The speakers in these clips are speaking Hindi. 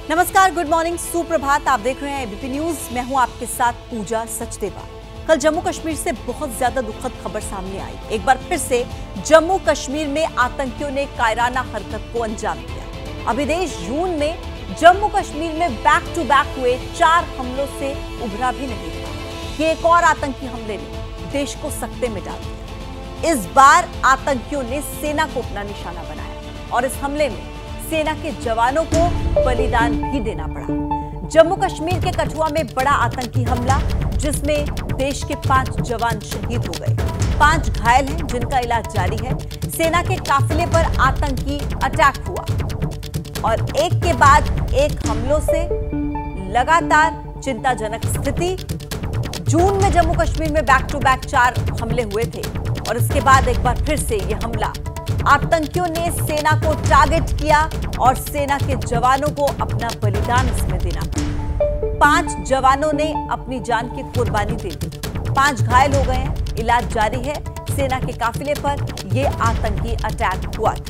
नमस्कार, गुड मॉर्निंग, सुप्रभात। आप देख रहे हैं एबीपी न्यूज। मैं हूं आपके साथ पूजा सचदेवा। कल जम्मू कश्मीर से बहुत ज्यादा दुखद खबर सामने आई। एक बार फिर से जम्मू कश्मीर में आतंकियों ने कायराना हरकत को अंजाम दिया। अभी देश जून में जम्मू कश्मीर में बैक टू बैक हुए 4 हमलों से उभरा भी नहीं था। ये एक और आतंकी हमले ने देश को सकते में डाल दिया। इस बार आतंकियों ने सेना को अपना निशाना बनाया और इस हमले में सेना के जवानों को बलिदान भी देना पड़ा। जम्मू कश्मीर के कठुआ में बड़ा आतंकी हमला, जिसमें देश के 5 जवान शहीद हो गए, 5 घायल हैं जिनका इलाज जारी है। सेना के काफिले पर आतंकी अटैक हुआ और एक के बाद एक हमलों से लगातार चिंताजनक स्थिति। जून में जम्मू कश्मीर में बैक टू बैक 4 हमले हुए थे और इसके बाद एक बार फिर से यह हमला। आतंकियों ने सेना को टारगेट किया और सेना के जवानों को अपना बलिदान इसमें देना पड़ा। 5 जवानों ने अपनी जान की कुर्बानी दे दी, 5 घायल हो गए हैं, इलाज जारी है। सेना के काफिले पर यह आतंकी अटैक हुआ था।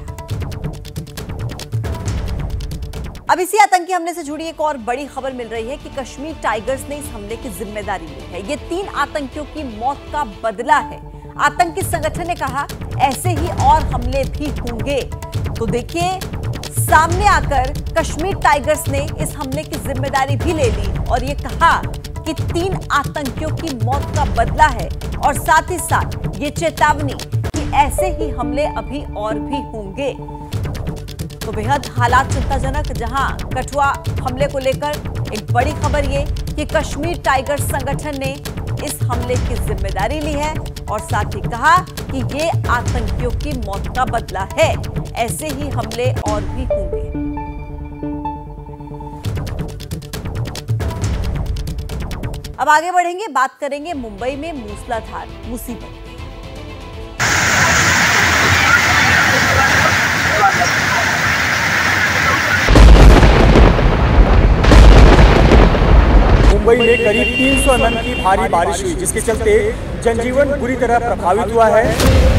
अब इसी आतंकी हमले से जुड़ी एक और बड़ी खबर मिल रही है कि कश्मीर टाइगर्स ने इस हमले की जिम्मेदारी ली है। ये 3 आतंकियों की मौत का बदला है। आतंकी संगठन ने कहा ऐसे ही और हमले भी होंगे। तो देखिए, सामने आकर कश्मीर टाइगर्स ने इस हमले की जिम्मेदारी भी ले ली और ये कहा कि 3 आतंकियों की मौत का बदला है और साथ ही साथ ये चेतावनी कि ऐसे ही हमले अभी और भी होंगे। तो बेहद हालात चिंताजनक, जहां कठुआ हमले को लेकर एक बड़ी खबर ये कि कश्मीर टाइगर्स संगठन ने इस हमले की जिम्मेदारी ली है और साथ ही कहा कि ये आतंकियों की मौत का बदला है, ऐसे ही हमले और भी होंगे। अब आगे बढ़ेंगे, बात करेंगे मुंबई में मूसलाधार मुसीबत। मुंबई में करीब 300 mm की भारी बारिश हुई, जिसके चलते जनजीवन बुरी तरह प्रभावित हुआ है।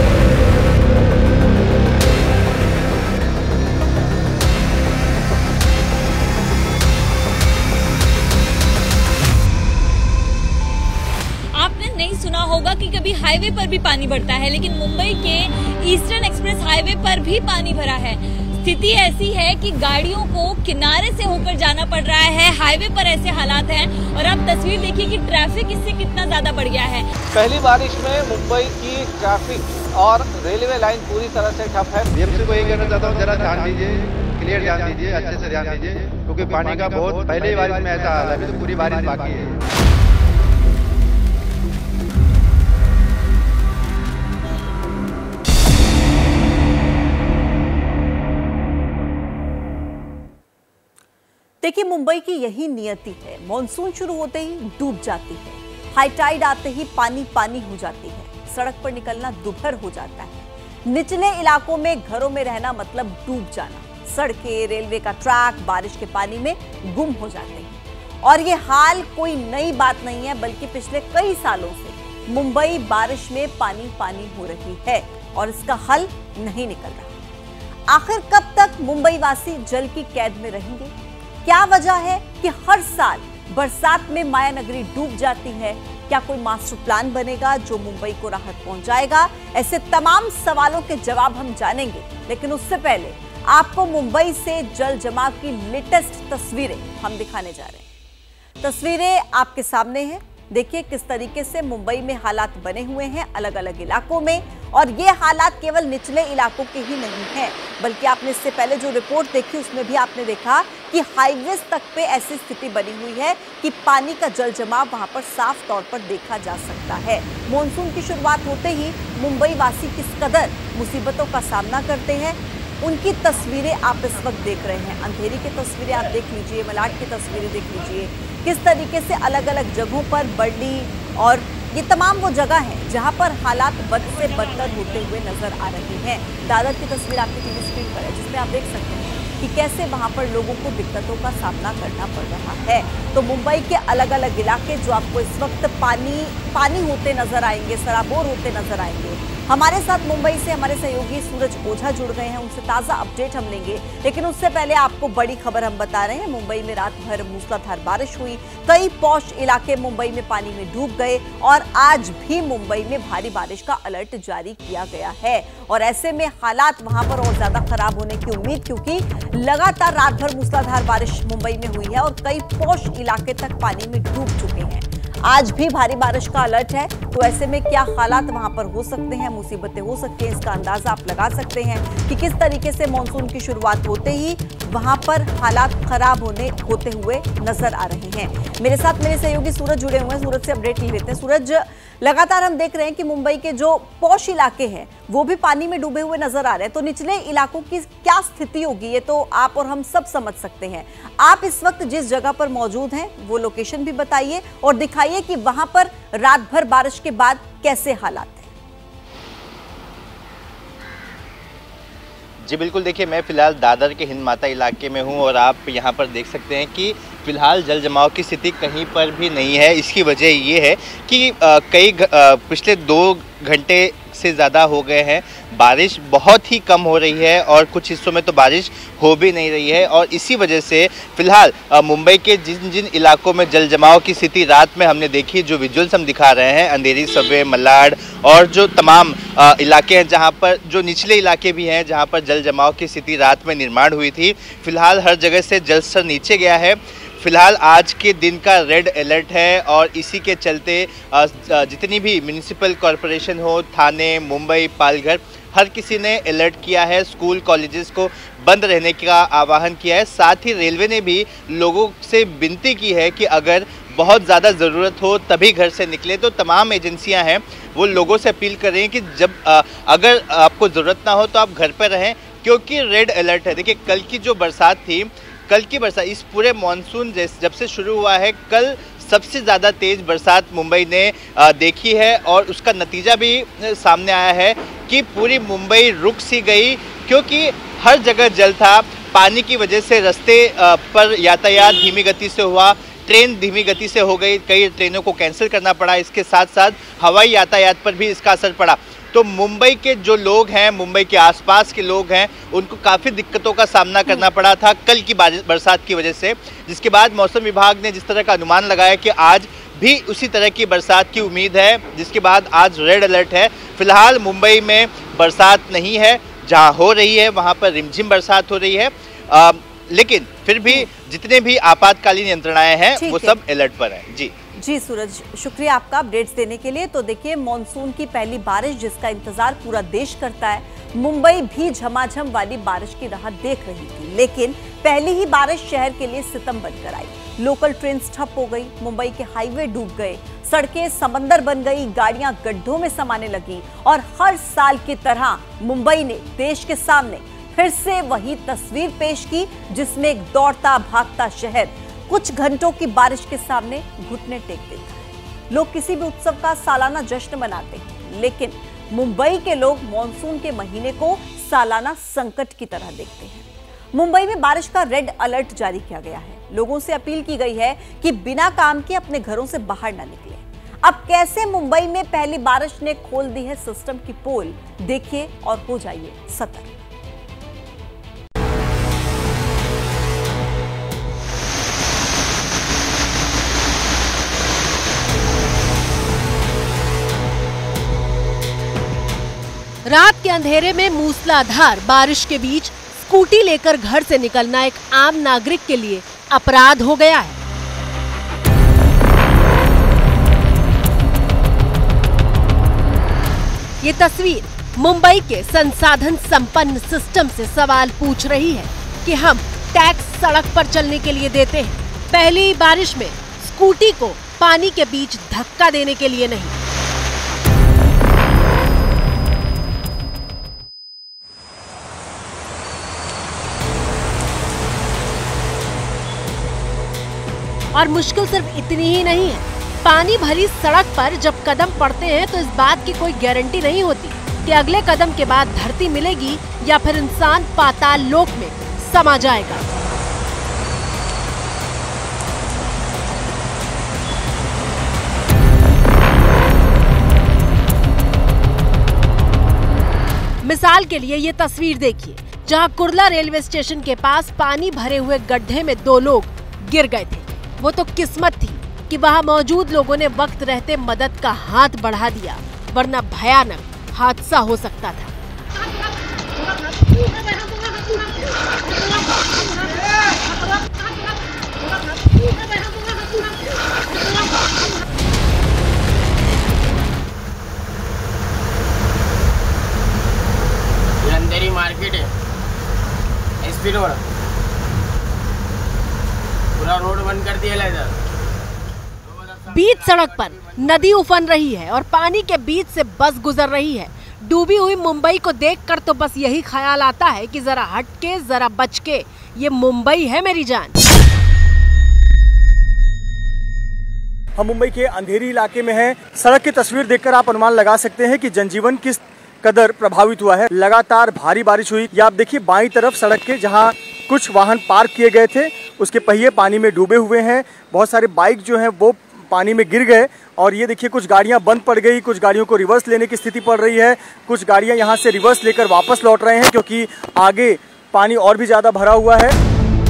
आपने नहीं सुना होगा कि कभी हाईवे पर भी पानी बढ़ता है, लेकिन मुंबई के ईस्टर्न एक्सप्रेस हाईवे पर भी पानी भरा है। स्थिति ऐसी है कि गाड़ियों को किनारे से होकर जाना पड़ रहा है। हाईवे पर ऐसे हालात हैं और आप तस्वीर देखिए कि ट्रैफिक इससे कितना ज्यादा बढ़ गया है। पहली बारिश में मुंबई की ट्रैफिक और रेलवे लाइन पूरी तरह से ठप है। बीएमसी को यही कहना चाहता हूँ, जरा ध्यान दीजिए, क्लियर ध्यान दीजिए, अच्छे से ध्यान दीजिए, क्योंकि पानी का बहुत पहले ही बारिश में ऐसा हाल है, अभी तो पूरी बारिश बाकी है। देखिए, मुंबई की यही नियति है। मॉनसून शुरू होते ही डूब जाती है, हाई टाइड आते ही पानी पानी हो जाती है, सड़क पर निकलना दुभर हो जाता है। निचले इलाकों में घरों में रहना मतलब डूब जाना। सड़कें, रेलवे का ट्रैक बारिश के पानी में गुम हो जाते हैं और ये हाल कोई नई बात नहीं है, बल्कि पिछले कई सालों से मुंबई बारिश में पानी पानी हो रही है और इसका हल नहीं निकल रहा। आखिर कब तक मुंबई वासी जल की कैद में रहेंगे? क्या वजह है कि हर साल बरसात में माया नगरी डूब जाती है? क्या कोई मास्टर प्लान बनेगा जो मुंबई को राहत पहुंचाएगा? ऐसे तमाम सवालों के जवाब हम जानेंगे, लेकिन उससे पहले आपको मुंबई से जल जमाव की लेटेस्ट तस्वीरें हम दिखाने जा रहे हैं। तस्वीरें आपके सामने हैं। देखिए किस तरीके से मुंबई में हालात बने हुए हैं अलग अलग इलाकों में, और ये हालात केवल निचले इलाकों के ही नहीं हैं, बल्कि आपने इससे पहले जो रिपोर्ट देखी उसमें भी आपने देखा कि हाईवेज तक पे ऐसी स्थिति बनी हुई है कि पानी का जल जमाव वहां पर साफ तौर पर देखा जा सकता है। मॉनसून की शुरुआत होते ही मुंबई वासी किस कदर मुसीबतों का सामना करते हैं, उनकी तस्वीरें आप इस वक्त देख रहे हैं। अंधेरी की तस्वीरें आप देख लीजिए, मलाड की तस्वीरें देख लीजिए, किस तरीके से अलग अलग जगहों पर बर्डी और ये तमाम वो जगह हैं जहां पर हालात बद से बदतर होते हुए नजर आ रहे हैं। दादर की तस्वीर आपकी टीवी स्क्रीन पर है, जिसमें आप देख सकते हैं कि कैसे वहां पर लोगों को दिक्कतों का सामना करना पड़ रहा है। तो मुंबई के अलग अलग इलाके जो आपको इस वक्त पानी पानी होते नजर आएंगे, सराबोर होते नजर आएंगे, हमारे साथ मुंबई से हमारे सहयोगी सूरज ओझा जुड़ गए हैं, उनसे ताजा अपडेट हम लेंगे। लेकिन उससे पहले आपको बड़ी खबर हम बता रहे हैं। मुंबई में रात भर मूसलाधार बारिश हुई, कई पॉश इलाके मुंबई में पानी में डूब गए और आज भी मुंबई में भारी बारिश का अलर्ट जारी किया गया है। और ऐसे में हालात वहां पर और ज्यादा खराब होने की उम्मीद, क्योंकि लगातार रात भर मूसलाधार बारिश मुंबई में हुई है और कई पॉश इलाके तक पानी में डूब चुके हैं। आज भी भारी बारिश का अलर्ट है, तो ऐसे में क्या हालात वहां पर हो सकते हैं, मुसीबतें हो सकती हैं, इसका अंदाजा आप लगा सकते हैं कि किस तरीके से मानसून की शुरुआत होते ही वहां पर हालात खराब होते हुए नजर आ रहे हैं। मेरे साथ मेरे सहयोगी सूरज जुड़े हुए हैं, सूरज से अपडेट ले लेते हैं। सूरज, लगातार हम देख रहे हैं कि मुंबई के जो पॉश इलाके हैं वो भी पानी में डूबे हुए नजर आ रहे हैं, तो निचले इलाकों की क्या स्थिति होगी ये तो आप और हम सब समझ सकते हैं। आप इस वक्त जिस जगह पर मौजूद हैं वो लोकेशन भी बताइए और दिखाइए कि वहां पर रात भर बारिश के बाद कैसे हालात हैं। जी बिल्कुल, देखिए मैं फिलहाल दादर के हिंद माता इलाके में हूं और आप यहां पर देख सकते हैं कि फिलहाल जल जमाव की स्थिति कहीं पर भी नहीं है। इसकी वजह ये है कि पिछले 2 घंटे से ज़्यादा हो गए हैं, बारिश बहुत ही कम हो रही है और कुछ हिस्सों में तो बारिश हो भी नहीं रही है। और इसी वजह से फिलहाल मुंबई के जिन जिन इलाकों में जल जमाव की स्थिति रात में हमने देखी, जो विजुअल्स हम दिखा रहे हैं, अंधेरी, सबवे, मलाड और जो तमाम इलाके हैं जहां पर जो निचले इलाके भी हैं जहां पर जल जमाव की स्थिति रात में निर्माण हुई थी, फिलहाल हर जगह से जल स्तर नीचे गया है। फिलहाल आज के दिन का रेड अलर्ट है और इसी के चलते जितनी भी म्यूनिसिपल कॉरपोरेशन हो, थाने, मुंबई, पालघर, हर किसी ने अलर्ट किया है। स्कूल कॉलेजेस को बंद रहने का आह्वान किया है। साथ ही रेलवे ने भी लोगों से विनती की है कि अगर बहुत ज़्यादा ज़रूरत हो तभी घर से निकले। तो तमाम एजेंसियां हैं वो लोगों से अपील कर रही हैं कि जब अगर आपको ज़रूरत ना हो तो आप घर पर रहें, क्योंकि रेड अलर्ट है। देखिए कल की जो बरसात थी, कल की बरसात इस पूरे मानसून जब से शुरू हुआ है, कल सबसे ज़्यादा तेज़ बरसात मुंबई ने देखी है और उसका नतीजा भी सामने आया है कि पूरी मुंबई रुक सी गई, क्योंकि हर जगह जल था। पानी की वजह से रास्ते पर यातायात धीमी गति से हुआ, ट्रेन धीमी गति से हो गई, कई ट्रेनों को कैंसिल करना पड़ा। इसके साथ साथ हवाई यातायात पर भी इसका असर पड़ा। तो मुंबई के जो लोग हैं, मुंबई के आसपास के लोग हैं, उनको काफ़ी दिक्कतों का सामना करना पड़ा था कल की बरसात की वजह से, जिसके बाद मौसम विभाग ने जिस तरह का अनुमान लगाया कि आज भी उसी तरह की बरसात की उम्मीद है, जिसके बाद आज रेड अलर्ट है। फिलहाल मुंबई में बरसात नहीं है, जहां हो रही है वहां पर रिमझिम बरसात हो रही है, लेकिन फिर भी जितने भी आपातकालीन यंत्रणाएं हैं वो सब अलर्ट पर हैं। जी सूरज, शुक्रिया आपका अपडेट्स देने के लिए। तो देखिए, मानसून की पहली बारिश जिसका इंतजार पूरा देश करता है, मुंबई भी झमाझम वाली बारिश की राह देख रही थी, लेकिन पहली ही बारिश शहर के लिए सितम बनकर आई। लोकल ट्रेन ठप हो गई, मुंबई के हाईवे डूब गए, सड़कें समंदर बन गई, गाड़ियां गड्ढों में समाने लगी और हर साल की तरह मुंबई ने देश के सामने फिर से वही तस्वीर पेश की, जिसमें एक दौड़ता भागता शहर कुछ घंटों की बारिश के सामने घुटने टेक देता है। लोग किसी भी उत्सव का सालाना जश्न मनाते हैं, लेकिन मुंबई के लोग मॉनसून के महीने को सालाना संकट की तरह देखते हैं। मुंबई में बारिश का रेड अलर्ट जारी किया गया है। लोगों से अपील की गई है कि बिना काम के अपने घरों से बाहर न निकले। अब कैसे मुंबई में पहली बारिश ने खोल दी है सिस्टम की पोल, देखिए और हो जाइए सतर्क। रात के अंधेरे में मूसलाधार बारिश के बीच स्कूटी लेकर घर से निकलना एक आम नागरिक के लिए अपराध हो गया है। ये तस्वीर मुंबई के संसाधन संपन्न सिस्टम से सवाल पूछ रही है कि हम टैक्स सड़क पर चलने के लिए देते हैं, पहली बारिश में स्कूटी को पानी के बीच धक्का देने के लिए नहीं। और मुश्किल सिर्फ इतनी ही नहीं है, पानी भरी सड़क पर जब कदम पड़ते हैं तो इस बात की कोई गारंटी नहीं होती कि अगले कदम के बाद धरती मिलेगी या फिर इंसान पाताल लोक में समा जाएगा। मिसाल के लिए ये तस्वीर देखिए, जहां कुर्ला रेलवे स्टेशन के पास पानी भरे हुए गड्ढे में 2 लोग गिर गए थे। वो तो किस्मत थी कि वहां मौजूद लोगों ने वक्त रहते मदद का हाथ बढ़ा दिया, वरना भयानक हादसा हो सकता था। अंधेरी मार्केट है, एसपी रोड, पूरा रोड बंद कर दिया इधर। बीच सड़क पर नदी उफन रही है और पानी के बीच से बस गुजर रही है। डूबी हुई मुंबई को देखकर तो बस यही ख्याल आता है कि जरा हटके, जरा बचके, ये मुंबई है मेरी जान। हम मुंबई के अंधेरी इलाके में हैं। सड़क की तस्वीर देखकर आप अनुमान लगा सकते हैं कि जनजीवन किस कदर प्रभावित हुआ है। लगातार भारी बारिश हुई। या आप देखिए बाईं तरफ सड़क के जहां कुछ वाहन पार्क किए गए थे, उसके पहिए पानी में डूबे हुए हैं। बहुत सारे बाइक जो हैं वो पानी में गिर गए और ये देखिए कुछ गाड़ियां बंद पड़ गई, कुछ गाड़ियों को रिवर्स लेने की स्थिति पड़ रही है। कुछ गाड़ियां यहां से रिवर्स लेकर वापस लौट रहे हैं क्योंकि आगे पानी और भी ज्यादा भरा हुआ है।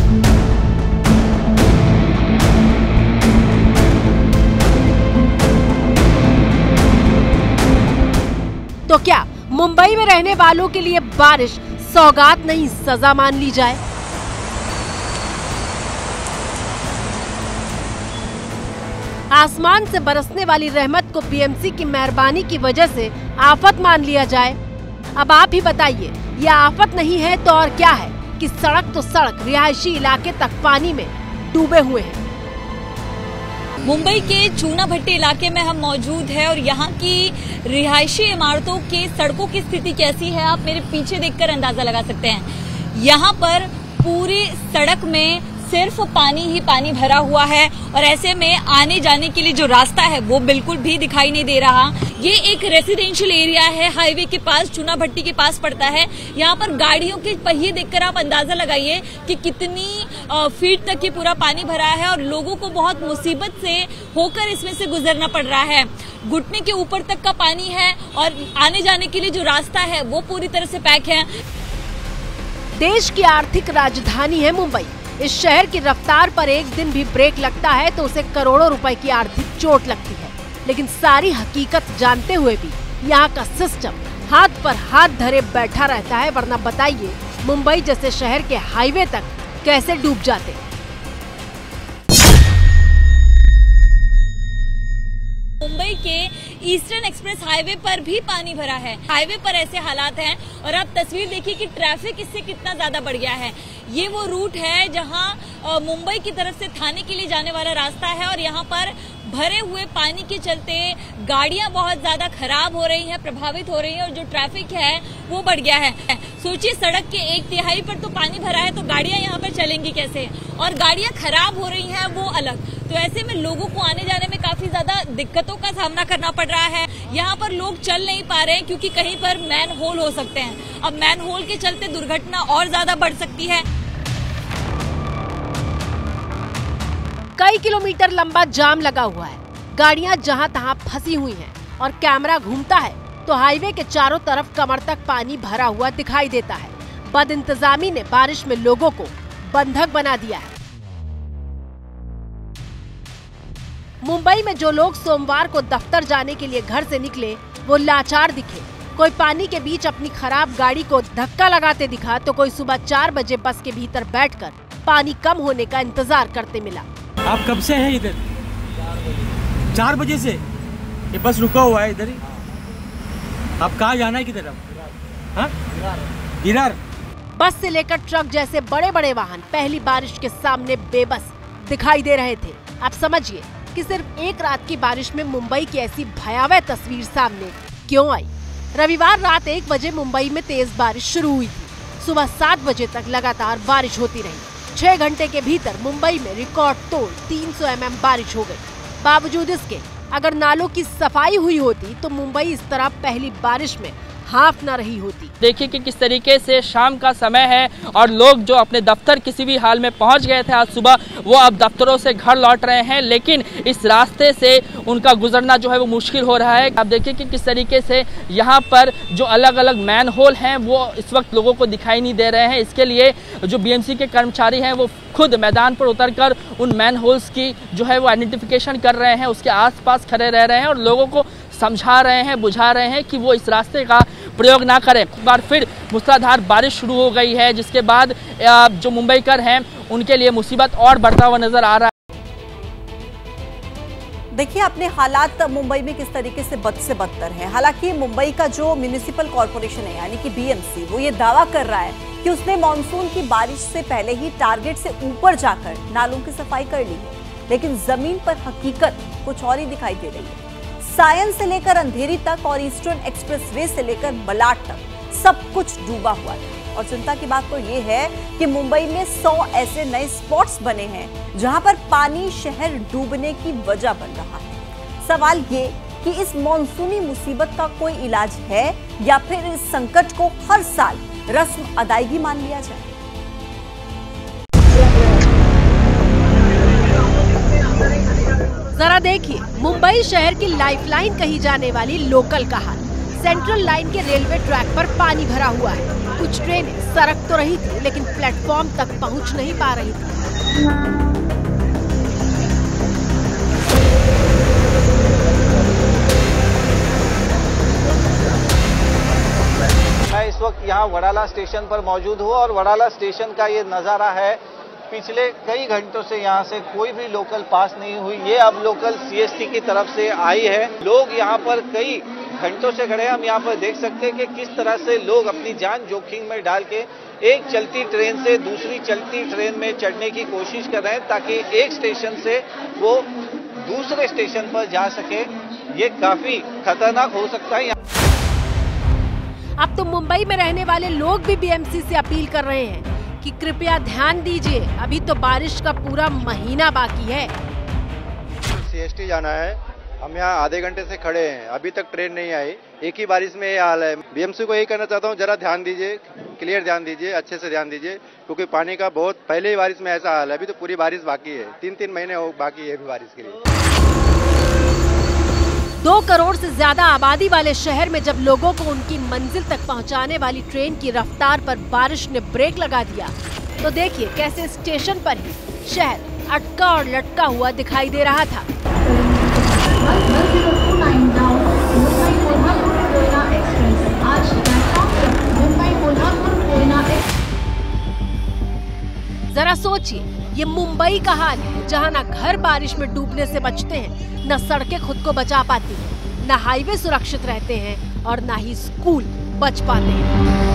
तो क्या मुंबई में रहने वालों के लिए बारिश सौगात नहीं सजा मान ली जाए? आसमान से बरसने वाली रहमत को बीएमसी की मेहरबानी की वजह से आफत मान लिया जाए? अब आप ही बताइए, यह आफत नहीं है तो और क्या है कि सड़क तो सड़क रिहायशी इलाके तक पानी में डूबे हुए हैं। मुंबई के चूना भट्टी इलाके में हम मौजूद हैं और यहाँ की रिहायशी इमारतों की सड़कों की स्थिति कैसी है आप मेरे पीछे देखकर अंदाजा लगा सकते हैं। यहाँ पर पूरी सड़क में सिर्फ पानी ही पानी भरा हुआ है और ऐसे में आने जाने के लिए जो रास्ता है वो बिल्कुल भी दिखाई नहीं दे रहा। ये एक रेसिडेंशियल एरिया है, हाईवे के पास, चूना भट्टी के पास पड़ता है। यहाँ पर गाड़ियों के पहिए देखकर आप अंदाजा लगाइए कि कितनी फीट तक ये पूरा पानी भरा है और लोगों को बहुत मुसीबत से होकर इसमें से गुजरना पड़ रहा है। घुटने के ऊपर तक का पानी है और आने जाने के लिए जो रास्ता है वो पूरी तरह से पैक है। देश की आर्थिक राजधानी है मुंबई। इस शहर की रफ्तार पर एक दिन भी ब्रेक लगता है तो उसे करोड़ों रुपए की आर्थिक चोट लगती है। लेकिन सारी हकीकत जानते हुए भी यहाँ का सिस्टम हाथ पर हाथ धरे बैठा रहता है, वरना बताइए मुंबई जैसे शहर के हाईवे तक कैसे डूब जाते। मुंबई के ईस्टर्न एक्सप्रेस हाईवे पर भी पानी भरा है। हाईवे पर ऐसे हालात हैं और आप तस्वीर देखिए कि ट्रैफिक इससे कितना ज्यादा बढ़ गया है। ये वो रूट है जहां मुंबई की तरफ से थाने के लिए जाने वाला रास्ता है और यहाँ पर भरे हुए पानी के चलते गाड़ियां बहुत ज्यादा खराब हो रही हैं, प्रभावित हो रही हैं और जो ट्रैफिक है वो बढ़ गया है। सोचिए सड़क के 1/3 पर तो पानी भरा है तो गाड़ियां यहाँ पर चलेंगी कैसे, और गाड़ियां खराब हो रही हैं वो अलग। तो ऐसे में लोगों को आने जाने में काफी ज्यादा दिक्कतों का सामना करना पड़ रहा है। यहाँ पर लोग चल नहीं पा रहे हैं क्योंकि कहीं पर मैन होल हो सकते हैं। अब मैन होल के चलते दुर्घटना और ज्यादा बढ़ सकती है। कई किलोमीटर लंबा जाम लगा हुआ है, गाड़ियां जहां तहां फंसी हुई हैं और कैमरा घूमता है तो हाईवे के चारों तरफ कमर तक पानी भरा हुआ दिखाई देता है। बदइंतजामी ने बारिश में लोगों को बंधक बना दिया है। मुंबई में जो लोग सोमवार को दफ्तर जाने के लिए घर से निकले वो लाचार दिखे। कोई पानी के बीच अपनी खराब गाड़ी को धक्का लगाते दिखा तो कोई सुबह 4 बजे बस के भीतर बैठकर पानी कम होने का इंतजार करते मिला। आप कब से हैं इधर? 4 बजे से ये बस रुका हुआ है इधर ही। आप कहाँ जाना है किधर? हाँ विरार। बस से लेकर ट्रक जैसे बड़े बड़े वाहन पहली बारिश के सामने बेबस दिखाई दे रहे थे। आप समझिए कि सिर्फ एक रात की बारिश में मुंबई की ऐसी भयावह तस्वीर सामने क्यों आई। रविवार रात 1 बजे मुंबई में तेज बारिश शुरू हुई थी। सुबह 7 बजे तक लगातार बारिश होती रही। 6 घंटे के भीतर मुंबई में रिकॉर्ड तोड़ 300 mm बारिश हो गई। बावजूद इसके अगर नालों की सफाई हुई होती तो मुंबई इस तरह पहली बारिश में हाफ न रही होती। देखिए कि किस तरीके से शाम का समय है और लोग जो अपने दफ्तर किसी भी हाल में पहुंच गए थे आज सुबह, वो अब दफ्तरों से घर लौट रहे हैं, लेकिन इस रास्ते से उनका गुजरना जो है वो मुश्किल हो रहा है। आप देखिए कि किस तरीके से यहाँ पर जो अलग अलग मैन होल हैं वो इस वक्त लोगों को दिखाई नहीं दे रहे हैं। इसके लिए जो बीएमसी के कर्मचारी हैं वो खुद मैदान पर उतरकर उन मैन होल्स की जो है वो आइडेंटिफिकेशन कर रहे हैं, उसके आसपास खड़े रह रहे हैं और लोगों को समझा रहे हैं, बुझा रहे हैं कि वो इस रास्ते का प्रयोग ना करें। एक बार फिर मूसलाधार बारिश शुरू हो गई है, जिसके बाद जो मुंबईकर हैं उनके लिए मुसीबत और बढ़ता हुआ नजर आ रहा है। देखिए अपने हालात मुंबई में किस तरीके से बद से बदतर है। हालांकि मुंबई का जो म्युनिसिपल कॉर्पोरेशन है यानी कि बीएमसी, वो ये दावा कर रहा है कि उसने मानसून की बारिश से पहले ही टारगेट से ऊपर जाकर नालों की सफाई कर ली है, लेकिन जमीन पर हकीकत कुछ और ही दिखाई दे रही है। सायन से लेकर अंधेरी तक और ईस्टर्न एक्सप्रेसवे से लेकर मलाड तक सब कुछ डूबा हुआ था। और चिंता की बात तो ये है कि मुंबई में 100 ऐसे नए स्पॉट्स बने हैं जहां पर पानी शहर डूबने की वजह बन रहा है। सवाल ये कि इस मॉनसूनी मुसीबत का कोई इलाज है या फिर इस संकट को हर साल रस्म अदायगी मान लिया जाए। जरा देखिए मुंबई शहर की लाइफलाइन कही जाने वाली लोकल का हाल। सेंट्रल लाइन के रेलवे ट्रैक पर पानी भरा हुआ है। कुछ ट्रेनें सड़क तो रही थी लेकिन प्लेटफॉर्म तक पहुंच नहीं पा रही थी। मैं इस वक्त यहाँ वडाला स्टेशन पर मौजूद हूँ और वडाला स्टेशन का ये नज़ारा है। पिछले कई घंटों से यहाँ से कोई भी लोकल पास नहीं हुई। ये अब लोकल सीएसटी की तरफ से आई है। लोग यहाँ पर कई घंटों से खड़े हैं। हम यहाँ पर देख सकते हैं कि किस तरह से लोग अपनी जान जोखिम में डाल के एक चलती ट्रेन से दूसरी चलती ट्रेन में चढ़ने की कोशिश कर रहे हैं ताकि एक स्टेशन से वो दूसरे स्टेशन पर जा सके। ये काफी खतरनाक हो सकता है। अब तो मुंबई में रहने वाले लोग भी बीएमसी से अपील कर रहे हैं कि कृपया ध्यान दीजिए, अभी तो बारिश का पूरा महीना बाकी है। सीएसटी जाना है, हम यहाँ आधे घंटे से खड़े हैं, अभी तक ट्रेन नहीं आई। एक ही बारिश में ये हाल है। बीएमसी को यही कहना चाहता हूँ, जरा ध्यान दीजिए, क्लियर ध्यान दीजिए, अच्छे से ध्यान दीजिए, क्योंकि पानी का बहुत पहले ही बारिश में ऐसा हाल है। अभी तो पूरी बारिश बाकी है, 3-3 महीने बाकी है अभी बारिश के लिए। 2 करोड़ से ज्यादा आबादी वाले शहर में जब लोगों को उनकी मंजिल तक पहुंचाने वाली ट्रेन की रफ्तार पर बारिश ने ब्रेक लगा दिया, तो देखिए कैसे स्टेशन पर ही शहर अटका और लटका हुआ दिखाई दे रहा था। जरा सोचिए, ये मुंबई का हाल है जहां ना घर बारिश में डूबने से बचते हैं, न सड़कें खुद को बचा पाती हैं, न हाईवे सुरक्षित रहते हैं और न ही स्कूल बच पाते हैं।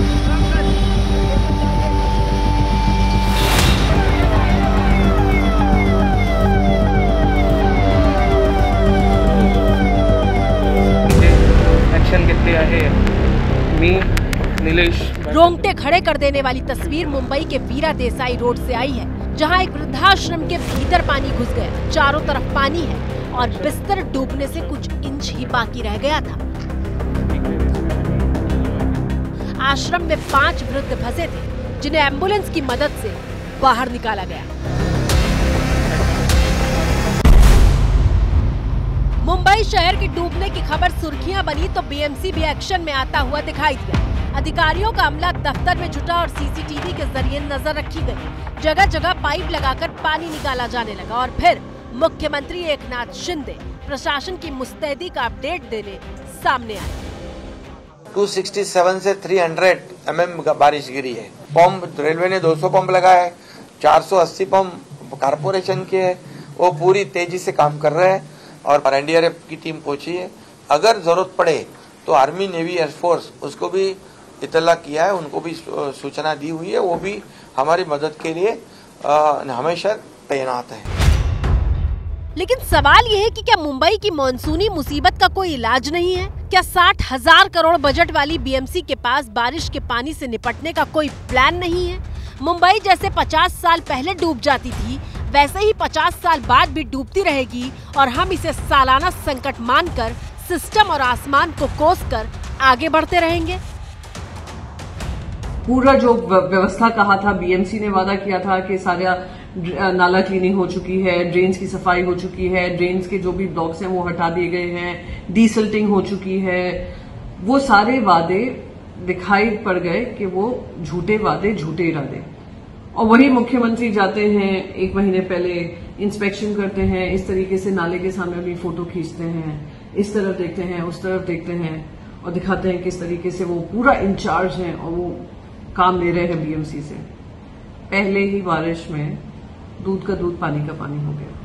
एक्शन घेतले आहे मी नीलेश। रोंगटे खड़े कर देने वाली तस्वीर मुंबई के वीरा देसाई रोड से आई है, जहां एक वृद्धाश्रम के भीतर पानी घुस गया। चारों तरफ पानी है और बिस्तर डूबने से कुछ इंच ही बाकी रह गया था। आश्रम में 5 वृद्ध फंसे थे, जिन्हें एम्बुलेंस की मदद से बाहर निकाला गया। मुंबई शहर के डूबने की खबर सुर्खियां बनी तो बीएमसी भी एक्शन में आता हुआ दिखाई दिया। अधिकारियों का अमला दफ्तर में जुटा और सीसीटीवी के जरिए नजर रखी गई। जगह जगह पाइप लगाकर पानी निकाला जाने लगा और फिर मुख्यमंत्री एकनाथ शिंदे प्रशासन की मुस्तैदी का अपडेट देने सामने आए। 267 से 300 mm बारिश गिरी है। पंप रेलवे ने 200 पंप लगाए है, 480 पंप कारपोरेशन के है, वो पूरी तेजी से काम कर रहे हैं और एनडीआरएफ की टीम पहुंची है। अगर जरूरत पड़े तो आर्मी, नेवी, एयरफोर्स उसको भी इतला किया है, उनको भी सूचना दी हुई है, वो भी हमारी मदद के लिए हमेशा तैनात है। लेकिन सवाल ये है कि क्या मुंबई की मॉनसूनी मुसीबत का कोई इलाज नहीं है? क्या 60,000 करोड़ बजट वाली बीएमसी के पास बारिश के पानी से निपटने का कोई प्लान नहीं है? मुंबई जैसे 50 साल पहले डूब जाती थी, वैसे ही 50 साल बाद भी डूबती रहेगी और हम इसे सालाना संकट मानकर सिस्टम और आसमान को कोसकर आगे बढ़ते रहेंगे? पूरा जो व्यवस्था कहा था, बीएमसी ने वादा किया था कि सारा नाला क्लीनिंग हो चुकी है, ड्रेन्स की सफाई हो चुकी है, ड्रेन्स के जो भी ब्लॉक्स हैं वो हटा दिए गए हैं, डीसिल्टिंग हो चुकी है। वो सारे वादे दिखाई पड़ गए कि वो झूठे वादे, झूठे इरादे। और वही मुख्यमंत्री जाते हैं 1 महीने पहले, इंस्पेक्शन करते हैं, इस तरीके से नाले के सामने अपनी फोटो खींचते हैं, इस तरफ देखते हैं, उस तरफ देखते हैं और दिखाते हैं किस तरीके से वो पूरा इंचार्ज हैं और वो काम ले रहे हैं बीएमसी से। पहले ही बारिश में दूध का दूध, पानी का पानी हो गया।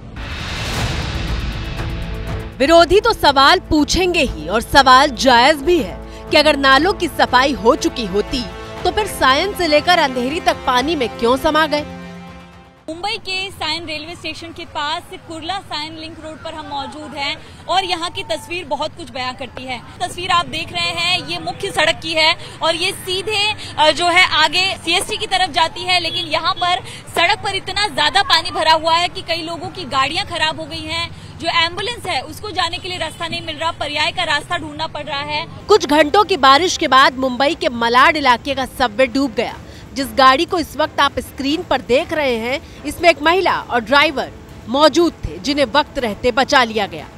विरोधी तो सवाल पूछेंगे ही, और सवाल जायज भी है कि अगर नालों की सफाई हो चुकी होती तो फिर सायन से लेकर अंधेरी तक पानी में क्यों समा गए? मुंबई के सायन रेलवे स्टेशन के पास कुर्ला सायन लिंक रोड पर हम मौजूद हैं और यहाँ की तस्वीर बहुत कुछ बयां करती है। तस्वीर आप देख रहे हैं ये मुख्य सड़क की है और ये सीधे जो है आगे सीएसटी की तरफ जाती है, लेकिन यहाँ पर सड़क पर इतना ज्यादा पानी भरा हुआ है कि कई लोगों की गाड़ियां खराब हो गई हैं। जो एम्बुलेंस है उसको जाने के लिए रास्ता नहीं मिल रहा, पर्याय का रास्ता ढूंढना पड़ रहा है। कुछ घंटों की बारिश के बाद मुंबई के मलाड इलाके का सबवे डूब गया। जिस गाड़ी को इस वक्त आप स्क्रीन पर देख रहे हैं, इसमें एक महिला और ड्राइवर मौजूद थे जिन्हें वक्त रहते बचा लिया गया।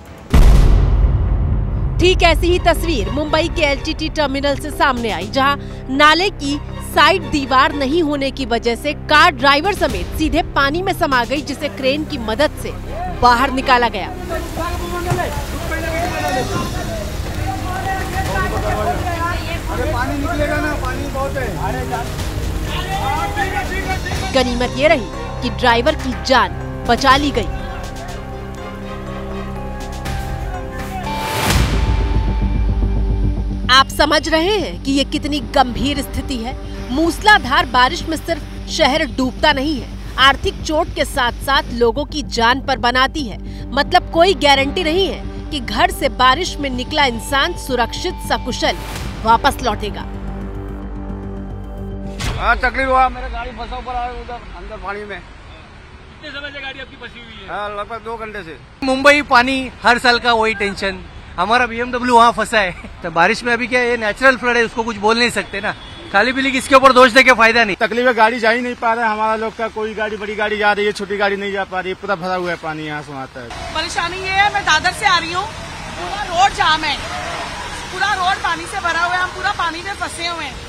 ठीक ऐसी ही तस्वीर मुंबई के एलटीटी टर्मिनल से सामने आई, जहां नाले की साइड दीवार नहीं होने की वजह से कार ड्राइवर समेत सीधे पानी में समा गई, जिसे क्रेन की मदद से बाहर निकाला गया। पानी निकलेगा ना, पानी बहुत है। गनीमत ये रही कि ड्राइवर की जान बचा ली गई। आप समझ रहे हैं कि ये कितनी गंभीर स्थिति है। मूसलाधार बारिश में सिर्फ शहर डूबता नहीं है, आर्थिक चोट के साथ साथ लोगों की जान पर बनाती है। मतलब कोई गारंटी नहीं है कि घर से बारिश में निकला इंसान सुरक्षित सकुशल वापस लौटेगा। तकलीफ हुआ, मेरा गाड़ी फंसा ऊपर उधर अंदर पानी में। कितने समय से गाड़ी आपकी फंसी हुई है? लगभग 2 घंटे से। मुंबई पानी हर साल का वही टेंशन, हमारा BMW वहाँ फंसा है। तो बारिश में अभी क्या ये नेचुरल फ्लड है, उसको कुछ बोल नहीं सकते ना। खाली पीली किसके ऊपर दोष दे के फायदा नहीं। तकलीफ है, गाड़ी जा ही नहीं पा रहा है हमारा लोग का। कोई गाड़ी, बड़ी गाड़ी जा रही है, छोटी गाड़ी नहीं जा पा रही है। पूरा भरा हुआ है पानी, यहाँ से आता है। परेशानी ये है, मैं दादर से आ रही हूँ, पूरा रोड जाम है, पूरा रोड पानी से भरा हुआ है, हम पूरा पानी में फंसे हुए हैं।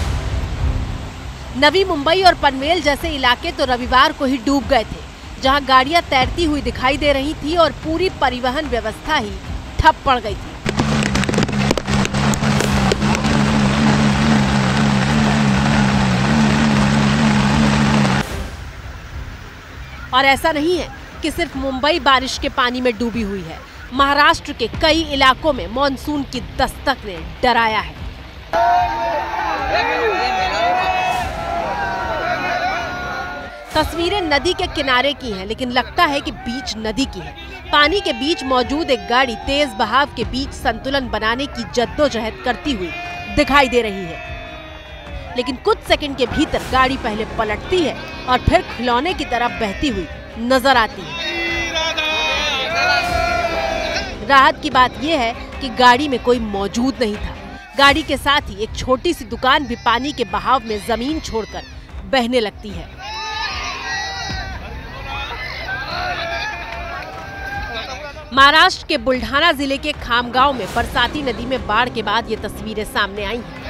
नवी मुंबई और पनवेल जैसे इलाके तो रविवार को ही डूब गए थे, जहां गाड़ियां तैरती हुई दिखाई दे रही थी और पूरी परिवहन व्यवस्था ही ठप पड़ गई थी। और ऐसा नहीं है कि सिर्फ मुंबई बारिश के पानी में डूबी हुई है। महाराष्ट्र के कई इलाकों में मॉनसून की दस्तक ने डराया है। तस्वीरें नदी के किनारे की हैं, लेकिन लगता है कि बीच नदी की है। पानी के बीच मौजूद एक गाड़ी तेज बहाव के बीच संतुलन बनाने की जद्दोजहद करती हुई दिखाई दे रही है, लेकिन कुछ सेकंड के भीतर गाड़ी पहले पलटती है और फिर खिलौने की तरफ बहती हुई नजर आती है। राहत की बात यह है कि गाड़ी में कोई मौजूद नहीं था। गाड़ी के साथ ही एक छोटी सी दुकान भी पानी के बहाव में जमीन छोड़कर बहने लगती है। महाराष्ट्र के बुल्ढाना जिले के खामगांव में बरसाती नदी में बाढ़ के बाद ये तस्वीरें सामने आई हैं।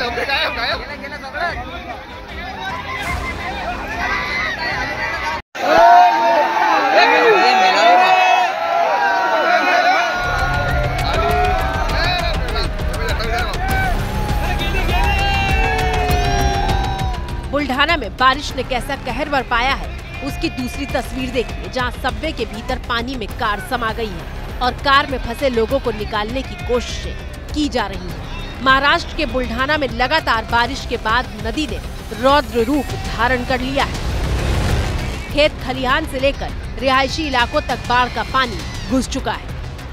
बुल्ढाना में बारिश ने कैसा कहर बरपाया है, उसकी दूसरी तस्वीर देखिए, जहां सबवे के भीतर पानी में कार समा गई है और कार में फंसे लोगों को निकालने की कोशिशें की जा रही हैं। महाराष्ट्र के बुल्ढाना में लगातार बारिश के बाद नदी ने रौद्र रूप धारण कर लिया है। खेत खलिहान से लेकर रिहायशी इलाकों तक बाढ़ का पानी घुस चुका है।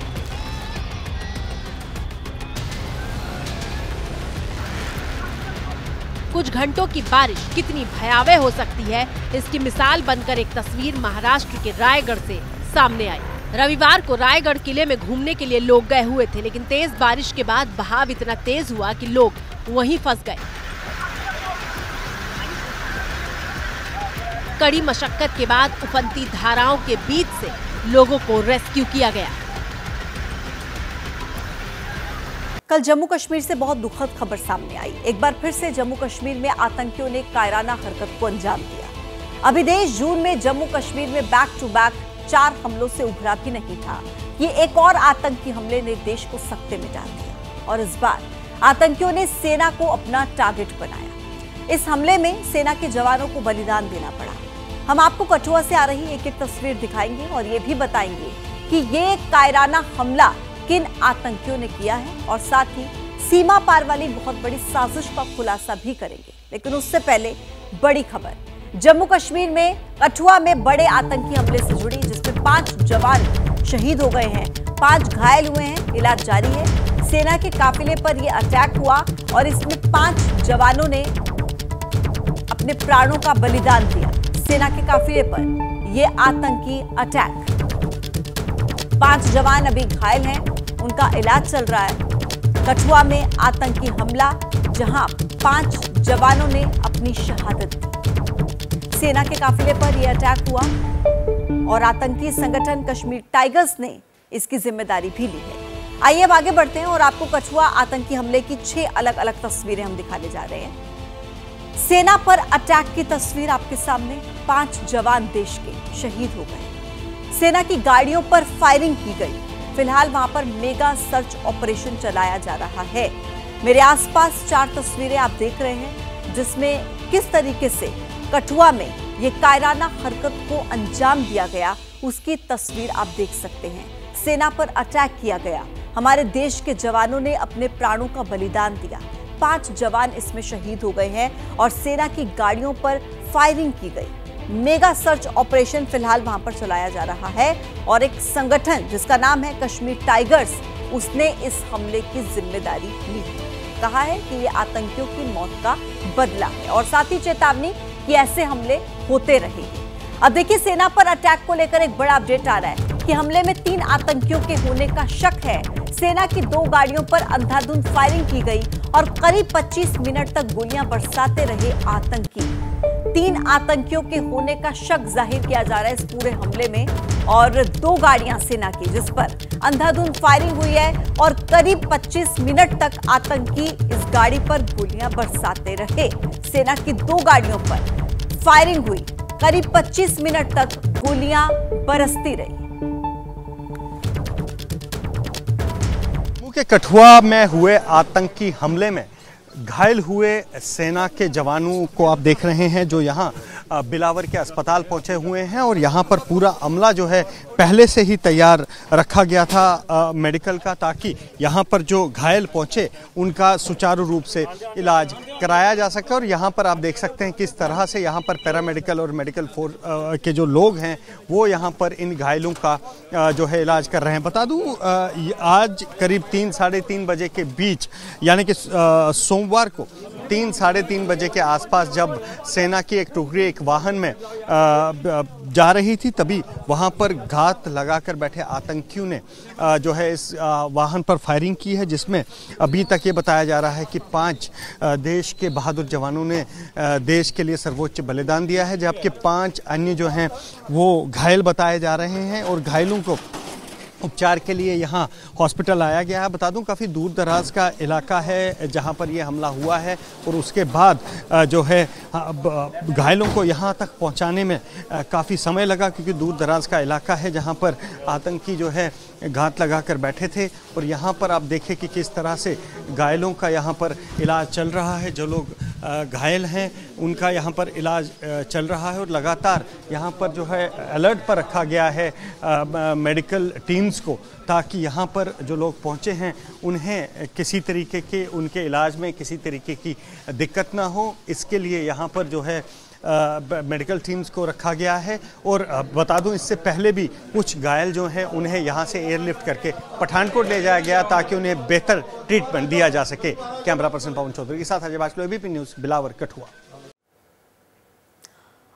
कुछ घंटों की बारिश कितनी भयावह हो सकती है, इसकी मिसाल बनकर एक तस्वीर महाराष्ट्र के रायगढ़ से सामने आई। रविवार को रायगढ़ किले में घूमने के लिए लोग गए हुए थे, लेकिन तेज बारिश के बाद बहाव इतना तेज हुआ कि लोग वहीं फंस गए। कड़ी मशक्कत के बाद उफनती धाराओं के बीच से लोगों को रेस्क्यू किया गया। कल जम्मू कश्मीर से बहुत दुखद खबर सामने आई। एक बार फिर से जम्मू कश्मीर में आतंकियों ने कायराना हरकत को अंजाम दिया। अभी देश जून में जम्मू कश्मीर में बैक टू बैक 4 हमलों से उभरा भी नहीं था। ये एक और आतंकी हमले ने देश को सकते में डाल दिया और इस बार आतंकियों ने सेना को अपना टारगेट बनाया। इस हमले में सेना के जवानों को बलिदान देना पड़ा। हम आपको कठुआ से आ रही एक एक तस्वीर दिखाएंगे और ये भी बताएंगे कि ये कायराना हमला किन आतंकियों ने किया है और साथ ही सीमा पार वाली बहुत बड़ी साजिश का खुलासा भी करेंगे। लेकिन उससे पहले बड़ी खबर, जम्मू कश्मीर में कठुआ में बड़े आतंकी हमले से जुड़ी, जिसमें 5 जवान शहीद हो गए हैं, 5 घायल हुए हैं, इलाज जारी है। सेना के काफिले पर यह अटैक हुआ और इसमें 5 जवानों ने अपने प्राणों का बलिदान दिया। सेना के काफिले पर यह आतंकी अटैक, 5 जवान अभी घायल हैं, उनका इलाज चल रहा है। कठुआ में आतंकी हमला, जहां 5 जवानों ने अपनी शहादत दी। सेना के काफिले पर यह अटैक हुआ और आतंकी संगठन कश्मीर टाइगर्स ने इसकी जिम्मेदारी भी ली है। आइए अब आगे बढ़ते हैं और आपको कठुआ आतंकी हमले की 6 अलग अलग तस्वीरें हम दिखाने जा रहे हैं। सेना पर अटैक की तस्वीर आपके सामने, 5 जवान देश के शहीद हो गए। सेना की गाड़ियों पर फायरिंग की गई। फिलहाल वहां पर मेगा सर्च ऑपरेशन चलाया जा रहा है। मेरे आसपास 4 तस्वीरें आप देख रहे हैं, जिसमें किस तरीके से कठुआ में ये कायराना हरकत को अंजाम दिया गया, उसकी तस्वीर आप देख सकते हैं। सेना पर अटैक किया गया, हमारे देश के जवानों ने अपने प्राणों का बलिदान दिया। 5 जवान इसमें शहीद हो गए हैं और सेना की गाड़ियों पर फायरिंग की गई। मेगा सर्च ऑपरेशन फिलहाल वहां पर चलाया जा रहा है और एक संगठन जिसका नाम है कश्मीर टाइगर्स, उसने इस हमले की जिम्मेदारी ली है। कहा है कि ये आतंकियों की मौत का बदला है और साथ ही चेतावनी कि ऐसे हमले होते रहेंगे। अब देखिए, सेना पर अटैक को लेकर एक बड़ा अपडेट आ रहा है कि हमले में 3 आतंकियों के होने का शक है। सेना की 2 गाड़ियों पर अंधाधुंध फायरिंग की गई और करीब 25 मिनट तक गोलियां बरसाते रहे आतंकी। 3 आतंकियों के होने का शक जाहिर किया जा रहा है इस पूरे हमले में और 2 गाड़ियां सेना की, जिस पर अंधाधुंध फायरिंग हुई है और करीब 25 मिनट तक आतंकी इस गाड़ी पर गोलियां बरसाते रहे। सेना की 2 गाड़ियों पर फायरिंग हुई, करीब 25 मिनट तक गोलियां बरसती रही। के कठुआ में हुए आतंकी हमले में घायल हुए सेना के जवानों को आप देख रहे हैं, जो यहाँ बिलावर के अस्पताल पहुंचे हुए हैं और यहाँ पर पूरा अमला जो है पहले से ही तैयार रखा गया था मेडिकल का, ताकि यहाँ पर जो घायल पहुंचे उनका सुचारू रूप से इलाज कराया जा सके। और यहाँ पर आप देख सकते हैं किस तरह से यहाँ पर पैरामेडिकल और मेडिकल फोर्स के जो लोग हैं वो यहाँ पर इन घायलों का जो है इलाज कर रहे हैं। बता दूँ, आज करीब 3 साढ़े 3 बजे के बीच, यानी कि सोमवार को 3 साढ़े 3 बजे के आसपास जब सेना की एक टुकड़ी एक वाहन में जा रही थी, तभी वहां पर घात लगाकर बैठे आतंकियों ने जो है इस वाहन पर फायरिंग की है, जिसमें अभी तक ये बताया जा रहा है कि 5 देश के बहादुर जवानों ने देश के लिए सर्वोच्च बलिदान दिया है, जबकि 5 अन्य जो हैं वो घायल बताए जा रहे हैं और घायलों को उपचार के लिए यहाँ हॉस्पिटल आया गया है। बता दूं, काफ़ी दूर दराज का इलाका है जहाँ पर ये हमला हुआ है और उसके बाद जो है घायलों को यहाँ तक पहुँचाने में काफ़ी समय लगा, क्योंकि दूर दराज का इलाका है जहाँ पर आतंकी जो है घात लगाकर बैठे थे। और यहाँ पर आप देखें कि किस तरह से घायलों का यहाँ पर इलाज चल रहा है। जो लोग घायल हैं उनका यहाँ पर इलाज चल रहा है और लगातार यहाँ पर जो है अलर्ट पर रखा गया है मेडिकल टीम्स को, ताकि यहाँ पर जो लोग पहुँचे हैं उन्हें किसी तरीके के उनके इलाज में किसी तरीके की दिक्कत ना हो। इसके लिए यहाँ पर जो है मेडिकल टीम्स को रखा गया है। और बता दूं, इससे पहले भी कुछ घायल जो हैं उन्हें यहाँ से एयरलिफ्ट करके पठानकोट ले जाया गया ताकि उन्हें बेहतर ट्रीटमेंट दिया जा सके। कैमरा पर्सन पवन चौधरी के साथ अजय बाजपेयी, एबीपी न्यूज़, बिलावर, कठुआ।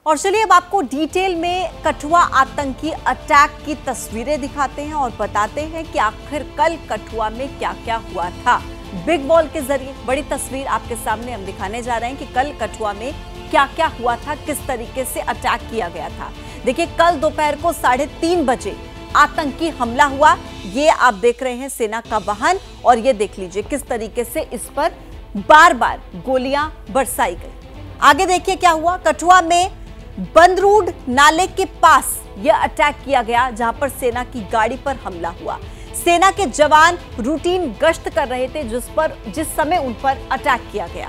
और चलिए अब आपको डिटेल में कठुआ आतंकी अटैक की तस्वीरें दिखाते हैं और बताते हैं कि आखिर कल कठुआ में क्या क्या हुआ था। बिग बॉल के जरिए बड़ी तस्वीर आपके सामने हम दिखाने जा रहे हैं कि कल कठुआ में क्या क्या हुआ था, किस तरीके से अटैक किया गया था। देखिए, कल दोपहर को 3:30 बजे आतंकी हमला हुआ। ये आप देख रहे हैं सेना का वाहन, और ये देख लीजिए किस तरीके से इस पर बार बार गोलियां बरसाई गई। आगे देखिए क्या हुआ। कठुआ में बंदरूड नाले के पास यह अटैक किया गया, जहां पर सेना की गाड़ी पर हमला हुआ। सेना के जवान रूटीन गश्त कर रहे थे जिस समय उन पर अटैक किया गया।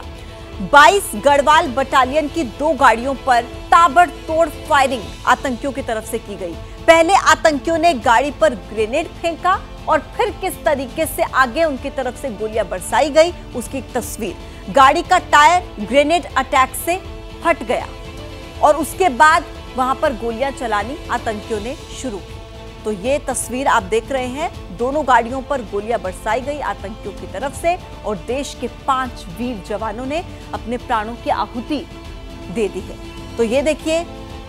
22 गढ़वाल बटालियन की 2 गाड़ियों पर ताबड़तोड़ फायरिंग आतंकियों की तरफ से की गई। पहले आतंकियों ने गाड़ी पर ग्रेनेड फेंका और फिर किस तरीके से आगे उनकी तरफ से गोलियां बरसाई गई, उसकी एक तस्वीर। गाड़ी का टायर ग्रेनेड अटैक से फट गया और उसके बाद वहां पर गोलियां चलानी आतंकियों ने शुरू की। तो ये तस्वीर आप देख रहे हैं, दोनों गाड़ियों पर गोलियां बरसाई गई आतंकियों की तरफ से, और देश के 5 वीर जवानों ने अपने प्राणों की आहुति दे दी है। तो ये देखिए,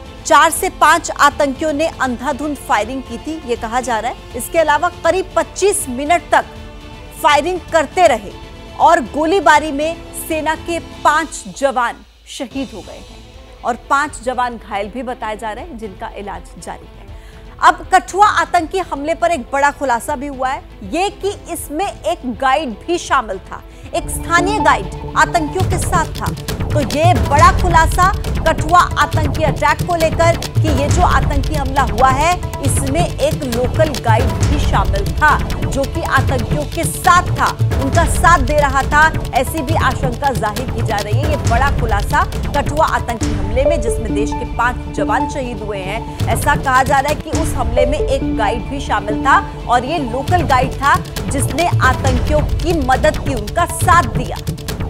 4 से 5 आतंकियों ने अंधाधुंध फायरिंग की थी, ये कहा जा रहा है। इसके अलावा करीब 25 मिनट तक फायरिंग करते रहे और गोलीबारी में सेना के 5 जवान शहीद हो गए हैं और 5 जवान घायल भी बताए जा रहे हैं, जिनका इलाज जारी है। अब कठुआ आतंकी हमले पर एक बड़ा खुलासा भी हुआ है, ये कि इसमें एक गाइड भी शामिल था। एक स्थानीय गाइड आतंकियों के साथ था। तो ये बड़ा खुलासा कठुआ आतंकी अटैक को लेकर कि ये जो आतंकी हमला हुआ है, इसमें एक लोकल गाइड भी शामिल था, जो कि आतंकियों के साथ था, उनका साथ दे रहा था, ऐसी भी आशंका जाहिर की जा रही है। ये बड़ा खुलासा कठुआ आतंकी हमले में, जिसमें देश के 5 जवान शहीद हुए हैं, ऐसा कहा जा रहा है कि उस हमले में एक गाइड भी शामिल था और ये लोकल गाइड था जिसने आतंकियों की मदद की, उनका साथ दिया।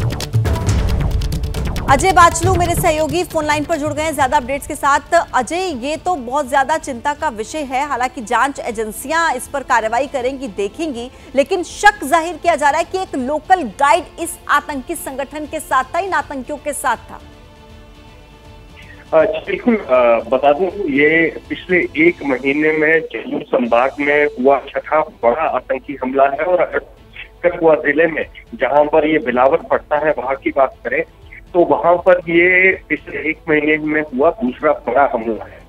अजय बाचलू मेरे सहयोगी फोन लाइन पर जुड़ गए हैं ज्यादा अपडेट्स के साथ। अजय, ये तो बहुत ज्यादा चिंता का विषय है, हालांकि जांच एजेंसियां इस पर कार्रवाई करेंगी, देखेंगी, लेकिन शक जाहिर किया जा रहा है कि एक लोकल गाइड इस आतंकी संगठन के साथ था, इन आतंकियों के साथ था। बिल्कुल, बता दूं, ये पिछले 1 महीने में जम्मू संभाग में हुआ 6ठा बड़ा आतंकी हमला है। और अगर कठुआ जिले में जहां पर ये बिलावर पड़ता है वहां की बात करें तो वहां पर ये पिछले 1 महीने में हुआ दूसरा बड़ा हमला है।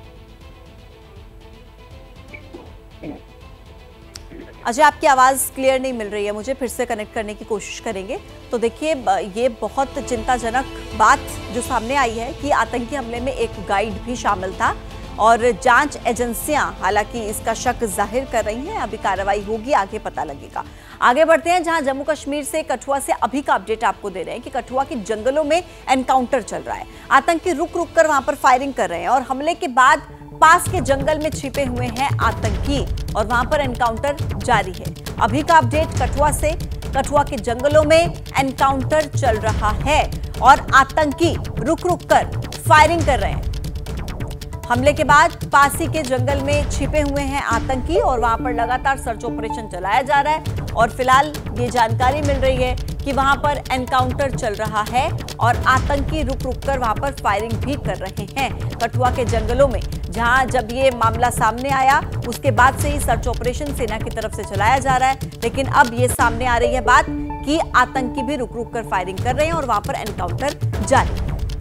अजय, आपकी आवाज क्लियर नहीं मिल रही है मुझे, फिर से कनेक्ट करने की कोशिश करेंगे। तो देखिए, ये बहुत चिंताजनक बात जो सामने आई है कि आतंकी हमले में एक गाइड भी शामिल था और जांच एजेंसियां हालांकि इसका शक जाहिर कर रही हैं। अभी कार्रवाई होगी, आगे पता लगेगा। आगे बढ़ते हैं, जहां जम्मू कश्मीर से कठुआ से अभी का अपडेट आपको दे रहे हैं कि कठुआ के जंगलों में एनकाउंटर चल रहा है। आतंकी रुक रुक कर वहां पर फायरिंग कर रहे हैं और हमले के बाद पास के जंगल में छिपे हुए हैं आतंकी और वहां पर एनकाउंटर जारी है। अभी का अपडेट कठुआ से, कठुआ के जंगलों में एनकाउंटर चल रहा है और आतंकी रुक रुक कर फायरिंग कर रहे हैं। हमले के बाद पासी के जंगल में छिपे हुए हैं आतंकी और वहां पर लगातार सर्च ऑपरेशन चलाया जा रहा है और फिलहाल ये जानकारी मिल रही है कि वहां पर एनकाउंटर चल रहा है और आतंकी रुक रुक कर वहां पर फायरिंग भी कर रहे हैं कठुआ के जंगलों में। जहां जब ये मामला सामने आया उसके बाद से ही सर्च ऑपरेशन सेना की तरफ से चलाया जा रहा है, लेकिन अब ये सामने आ रही है बात कि आतंकी भी रुक रुक कर फायरिंग कर रहे हैं और वहां पर एनकाउंटर जारी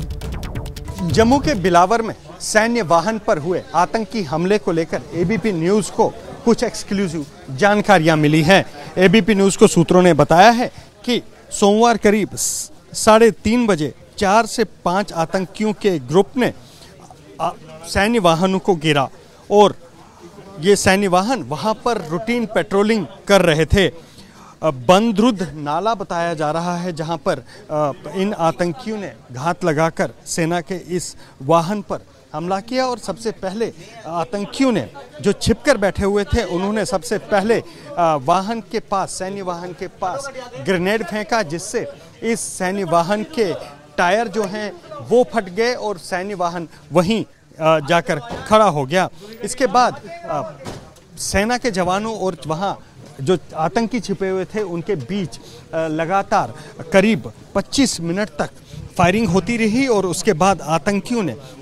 है। जम्मू के बिलावर में सैन्य वाहन पर हुए आतंकी हमले को लेकर एबीपी न्यूज को कुछ एक्सक्लूसिव जानकारियां मिली हैं। एबीपी न्यूज को सूत्रों ने बताया है कि सोमवार करीब 3:30 बजे 4 से 5 आतंकियों के ग्रुप ने सैन्य वाहनों को घेरा और ये सैन्य वाहन वहां पर रूटीन पेट्रोलिंग कर रहे थे। बंदरुद नाला बताया जा रहा है जहां पर इन आतंकियों ने घात लगाकर सेना के इस वाहन पर हमला किया और सबसे पहले आतंकियों ने जो छिपकर बैठे हुए थे उन्होंने सबसे पहले वाहन के पास, सैन्य वाहन के पास ग्रेनेड फेंका, जिससे इस सैन्य वाहन के टायर जो हैं वो फट गए और सैन्य वाहन वहीं जाकर खड़ा हो गया। इसके बाद सेना के जवानों और वहाँ जो आतंकी छिपे हुए थे उनके बीच लगातार करीब 25 मिनट तक फायरिंग होती रही और उसके बाद आतंकियों ने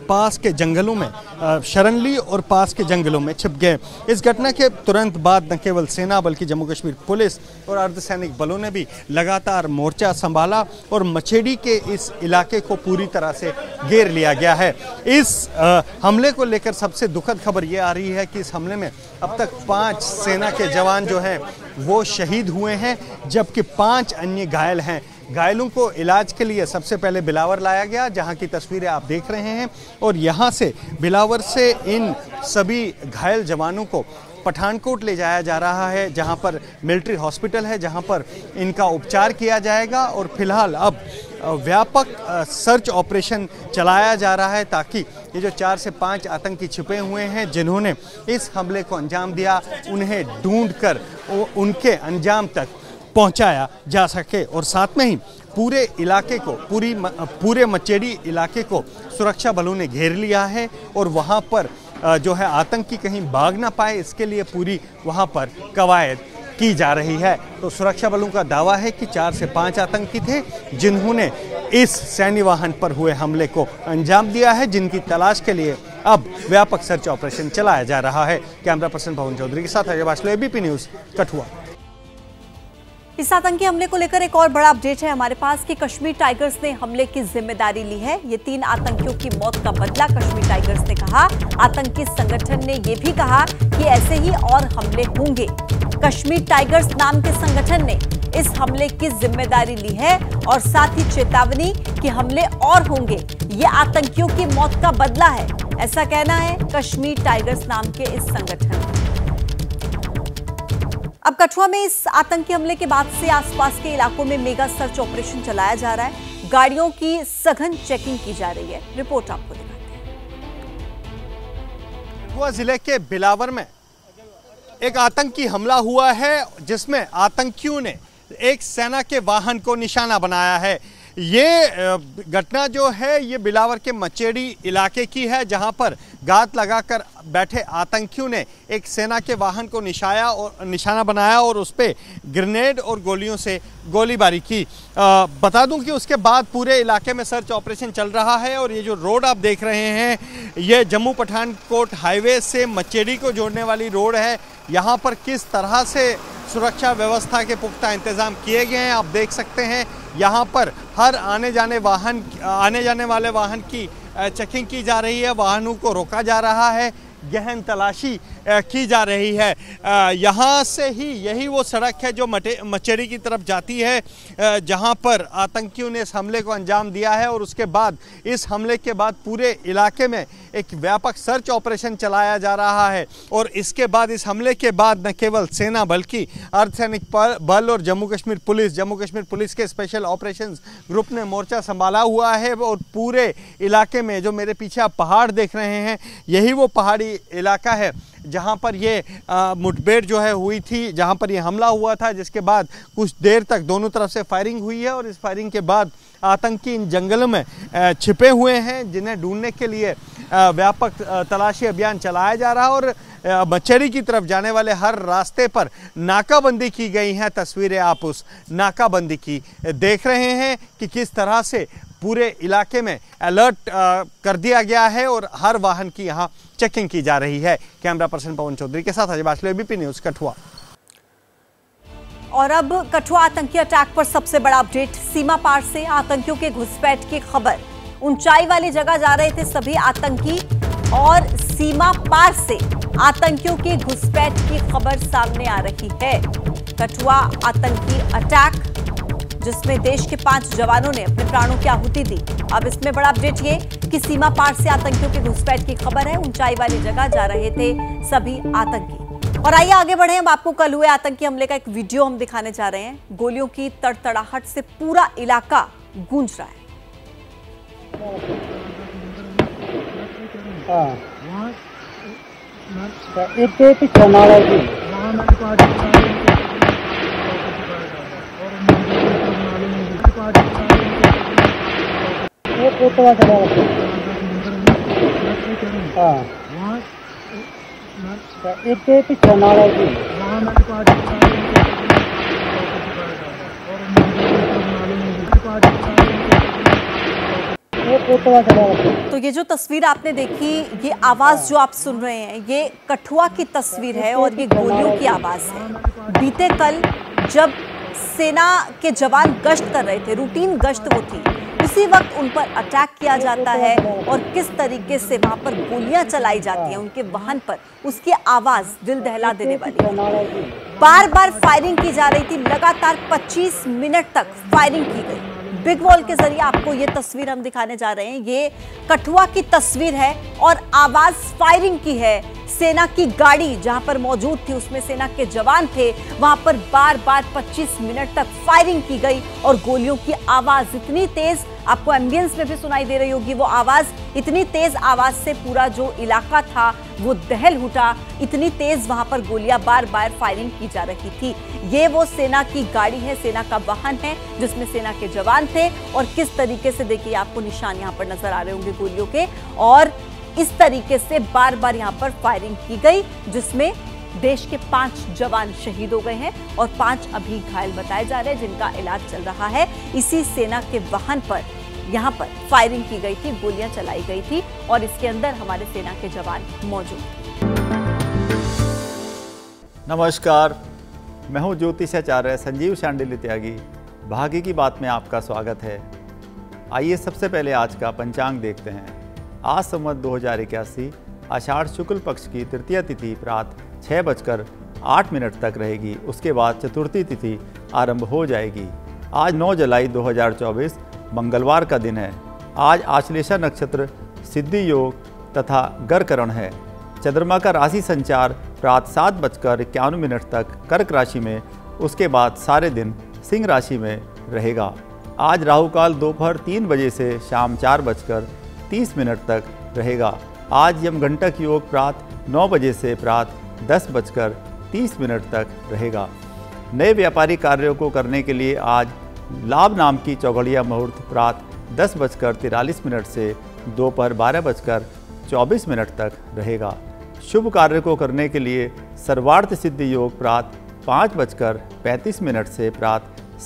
पास के जंगलों में शरण ली और पास के जंगलों में छिप गए। इस घटना के तुरंत बाद न केवल सेना बल्कि जम्मू कश्मीर पुलिस और अर्धसैनिक बलों ने भी लगातार मोर्चा संभाला और मछेड़ी के इस इलाके को पूरी तरह से घेर लिया गया है। इस हमले को लेकर सबसे दुखद खबर ये आ रही है कि इस हमले में अब तक 5 सेना के जवान जो हैं वो शहीद हुए हैं, जबकि 5 अन्य घायल हैं। घायलों को इलाज के लिए सबसे पहले बिलावर लाया गया, जहां की तस्वीरें आप देख रहे हैं, और यहां से बिलावर से इन सभी घायल जवानों को पठानकोट ले जाया जा रहा है, जहां पर मिलिट्री हॉस्पिटल है, जहां पर इनका उपचार किया जाएगा। और फिलहाल अब व्यापक सर्च ऑपरेशन चलाया जा रहा है ताकि ये जो 4 से 5 आतंकी छिपे हुए हैं जिन्होंने इस हमले को अंजाम दिया, उन्हें ढूंढकर उनके अंजाम तक पहुंचाया जा सके। और साथ में ही पूरे इलाके को पूरे मचेड़ी इलाके को सुरक्षा बलों ने घेर लिया है और वहां पर जो है आतंकी कहीं भाग ना पाए, इसके लिए पूरी वहां पर कवायद की जा रही है। तो सुरक्षा बलों का दावा है कि 4 से 5 आतंकी थे जिन्होंने इस सैन्य वाहन पर हुए हमले को अंजाम दिया है, जिनकी तलाश के लिए अब व्यापक सर्च ऑपरेशन चलाया जा रहा है। कैमरा पर्सन पवन चौधरी के साथ अजय बाशलो, एबीपी न्यूज, कठुआ। इस आतंकी हमले को लेकर एक और बड़ा अपडेट है हमारे पास कि कश्मीर टाइगर्स ने हमले की जिम्मेदारी ली है। ये 3 आतंकियों की मौत का बदला कश्मीर टाइगर्स ने कहा। आतंकी संगठन ने यह भी कहा कि ऐसे ही और हमले होंगे। कश्मीर टाइगर्स नाम के संगठन ने इस हमले की जिम्मेदारी ली है और साथ ही चेतावनी कि हमले और होंगे। ये आतंकियों की मौत का बदला है, ऐसा कहना है कश्मीर टाइगर्स नाम के इस संगठन। अब कठुआ में इस आतंकी हमले के बाद से आसपास के इलाकों में मेगा सर्च ऑपरेशन चलाया जा रहा है। गाड़ियों की सघन चेकिंग की जा रही है। रिपोर्ट आपको दिखाते हैं। कठुआ जिले के बिलावर में एक आतंकी हमला हुआ है, जिसमें आतंकियों ने एक सेना के वाहन को निशाना बनाया है। ये घटना जो है ये बिलावर के मचेड़ी इलाके की है, जहां पर घात लगाकर बैठे आतंकियों ने एक सेना के वाहन को निशाना बनाया और उस पर ग्रेनेड और गोलियों से गोलीबारी की। बता दूं कि उसके बाद पूरे इलाके में सर्च ऑपरेशन चल रहा है और ये जो रोड आप देख रहे हैं ये जम्मू पठानकोट हाईवे से मचेड़ी को जोड़ने वाली रोड है। यहाँ पर किस तरह से सुरक्षा व्यवस्था के पुख्ता इंतजाम किए गए हैं आप देख सकते हैं। यहाँ पर हर आने जाने वाले वाहन की चेकिंग की जा रही है, वाहनों को रोका जा रहा है, गहन तलाशी की जा रही है। यहाँ से ही यही वो सड़क है जो मचेड़ी की तरफ जाती है, जहाँ पर आतंकियों ने इस हमले को अंजाम दिया है। और उसके बाद इस हमले के बाद पूरे इलाके में एक व्यापक सर्च ऑपरेशन चलाया जा रहा है। और इसके बाद इस हमले के बाद न केवल सेना बल्कि अर्धसैनिक बल और जम्मू कश्मीर पुलिस के स्पेशल ऑपरेशंस ग्रुप ने मोर्चा संभाला हुआ है। और पूरे इलाके में जो मेरे पीछे आप पहाड़ देख रहे हैं यही वो पहाड़ी इलाका है जहां पर ये मुठभेड़ जो है हुई थी, जहां पर ये हमला हुआ था, जिसके बाद कुछ देर तक दोनों तरफ से फायरिंग हुई है। और इस फायरिंग के बाद आतंकी इन जंगलों में छिपे हुए हैं, जिन्हें ढूंढने के लिए व्यापक तलाशी अभियान चलाया जा रहा है। और मचेड़ी की तरफ जाने वाले हर रास्ते पर नाकाबंदी की गई हैं। तस्वीरें आप उस नाकाबंदी की देख रहे हैं कि किस तरह से पूरे इलाके में अलर्ट कर दिया गया है और हर वाहन की यहाँ चेकिंग की जा रही है। कैमरा पर्सन पवन चौधरी के साथ अजय बाशलो, एबीपी न्यूज, कठुआ। और अब कठुआ आतंकी अटैक पर सबसे बड़ा अपडेट। सीमा पार से आतंकियों के घुसपैठ की खबर। ऊंचाई वाली जगह जा रहे थे सभी आतंकी और सीमा पार से आतंकियों के घुसपैठ की खबर सामने आ रही है। कठुआ आतंकी अटैक जिसमें देश के 5 जवानों ने अपने प्राणों की आहुति दी। अब इसमें बड़ा अपडेट ये कि सीमा पार से आतंकियों के घुसपैठ की खबर है। ऊंचाई वाली जगह जा रहे थे सभी आतंकी। और आइए आगे बढ़े, हम आपको कल हुए आतंकी हमले का एक वीडियो हम दिखाने जा रहे हैं। गोलियों की तड़तड़ाहट से पूरा इलाका गूंज रहा है। तो ये जो तस्वीर आपने देखी, ये आवाज जो आप सुन रहे हैं, ये कठुआ की तस्वीर है और ये गोलियों की आवाज है। बीते कल जब सेना के जवान गश्त कर रहे थे, रूटीन गश्त वो थी, उसी वक्त उन पर अटैक किया जाता है और किस तरीके से वहां पर गोलियां चलाई जाती हैं उनके वाहन पर, उसकी आवाज दिल दहला देने वाली है। बार बार फायरिंग की जा रही थी, लगातार 25 मिनट तक फायरिंग की गई। बिग वॉल के जरिए आपको ये तस्वीर हम दिखाने जा रहे हैं। ये कठुआ की तस्वीर है और आवाज फायरिंग की है। सेना की गाड़ी जहां पर मौजूद थी, उसमें सेना के जवान थे, वहां पर बार बार 25 मिनट तक फायरिंग की गई और गोलियों की आवाज इतनी तेज, आपको एम्बियंस में भी सुनाई दे रही होगी वो आवाज। इतनी तेज आवाज से पूरा जो इलाका था वो दहल उठा, इतनी तेज वहां पर गोलियां बार बार फायरिंग की जा रही थी। ये वो सेना की गाड़ी है, सेना का वाहन है जिसमें सेना के जवान थे और किस तरीके से, देखिए आपको निशान यहाँ पर नजर आ रहे होंगे गोलियों के, और इस तरीके से बार बार यहाँ पर फायरिंग की गई जिसमें देश के 5 जवान शहीद हो गए हैं और 5 अभी घायल बताए जा रहे हैं जिनका इलाज चल रहा है। इसी सेना के वाहन पर यहाँ पर फायरिंग की गई थी, गोलियां चलाई गई थी और इसके अंदर हमारे सेना के जवान मौजूद थे। नमस्कार, मैं हूँ ज्योतिषाचार्य संजीव शांडिल्य त्यागी। भाग्य की बात में आपका स्वागत है। आइए सबसे पहले आज का पंचांग देखते हैं। आज संवत 2081 आषाढ़ शुक्ल पक्ष की तृतीया तिथि प्रातः 6:08 तक रहेगी। उसके बाद चतुर्थी तिथि आरंभ हो जाएगी। आज 9 जुलाई 2024 मंगलवार का दिन है। आज आश्लेषा नक्षत्र, सिद्धि योग तथा गर्करण है। चंद्रमा का राशि संचार प्रातः 7:51 तक कर्क राशि में, उसके बाद सारे दिन सिंह राशि में रहेगा। आज राहु काल दोपहर 3 बजे से शाम 4:30 तक रहेगा। आज यमगंटक योग प्रातः 9 बजे से प्रातः 10:30 तक रहेगा। नए व्यापारी कार्यों को करने के लिए आज लाभ नाम की चौघड़िया मुहूर्त प्रातः 10:43 से दोपहर 12:24 तक रहेगा। शुभ कार्य को करने के लिए सर्वार्थ सिद्धि योग प्रातः 5:35 से प्रातः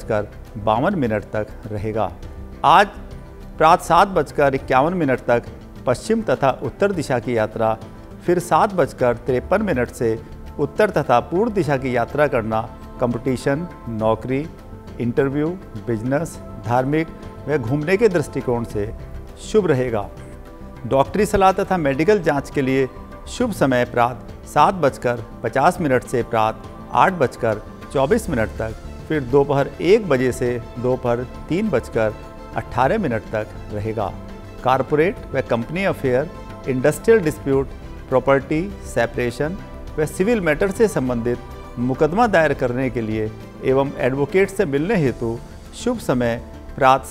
7:52 तक रहेगा। आज प्रातः 7:51 तक पश्चिम तथा उत्तर दिशा की यात्रा, फिर 7:53 से उत्तर तथा पूर्व दिशा की यात्रा करना कंपटीशन, नौकरी, इंटरव्यू, बिजनेस, धार्मिक व घूमने के दृष्टिकोण से शुभ रहेगा। डॉक्टरी सलाह तथा मेडिकल जांच के लिए शुभ समय प्रातः 7:50 से प्रातः 8:24 तक, फिर दोपहर 1 बजे से दोपहर 3:18 तक रहेगा। कारपोरेट व company affair, industrial dispute, property separation व सिविल मैटर से संबंधित मुकदमा दायर करने के लिए एवं एडवोकेट से मिलने हेतु शुभ समय प्रातः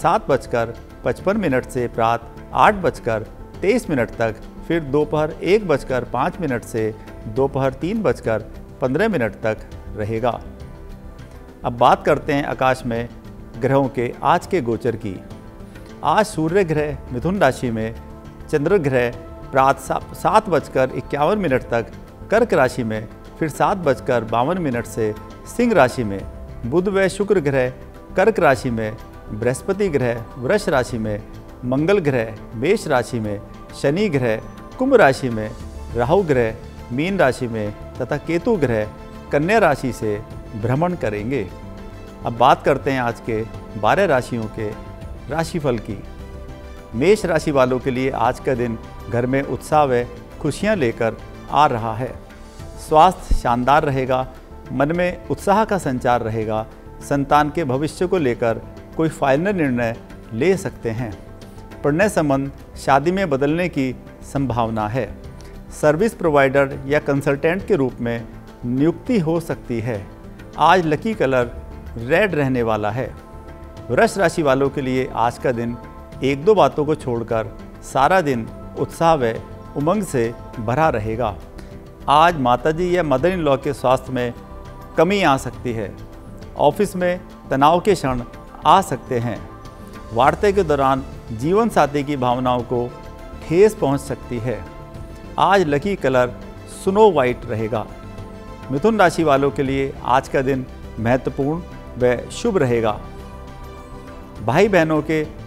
7:55 से प्रातः 8:23 तक, फिर दोपहर 1:05 से दोपहर 3:15 तक रहेगा। अब बात करते हैं आकाश में ग्रहों के आज के गोचर की। आज सूर्य ग्रह मिथुन राशि में, चंद्र ग्रह प्रातः 7:51 तक कर्क राशि में, फिर 7:52 से सिंह राशि में, बुध व शुक्र ग्रह कर्क राशि में, बृहस्पति ग्रह वृष राशि में, मंगल ग्रह मेष राशि में, शनि ग्रह कुंभ राशि में, राहु ग्रह मीन राशि में तथा केतु ग्रह कन्या राशि से भ्रमण करेंगे। अब बात करते हैं आज के 12 राशियों के राशिफल की। मेष राशि वालों के लिए आज का दिन घर में उत्साह व खुशियाँ लेकर आ रहा है। स्वास्थ्य शानदार रहेगा, मन में उत्साह का संचार रहेगा। संतान के भविष्य को लेकर कोई फाइनल निर्णय ले सकते हैं। प्रणय संबंध शादी में बदलने की संभावना है। सर्विस प्रोवाइडर या कंसल्टेंट के रूप में नियुक्ति हो सकती है। आज लकी कलर रेड रहने वाला है। वृष राशि वालों के लिए आज का दिन 1-2 बातों को छोड़कर सारा दिन उत्साह व उमंग से भरा रहेगा। आज माताजी या मदर इन लॉ के स्वास्थ्य में कमी आ सकती है। ऑफिस में तनाव के क्षण आ सकते हैं। वार्ता के दौरान जीवन साथी की भावनाओं को ठेस पहुंच सकती है। आज लकी कलर स्नो वाइट रहेगा। मिथुन राशि वालों के लिए आज का दिन महत्वपूर्ण व शुभ रहेगा। भाई बहनों के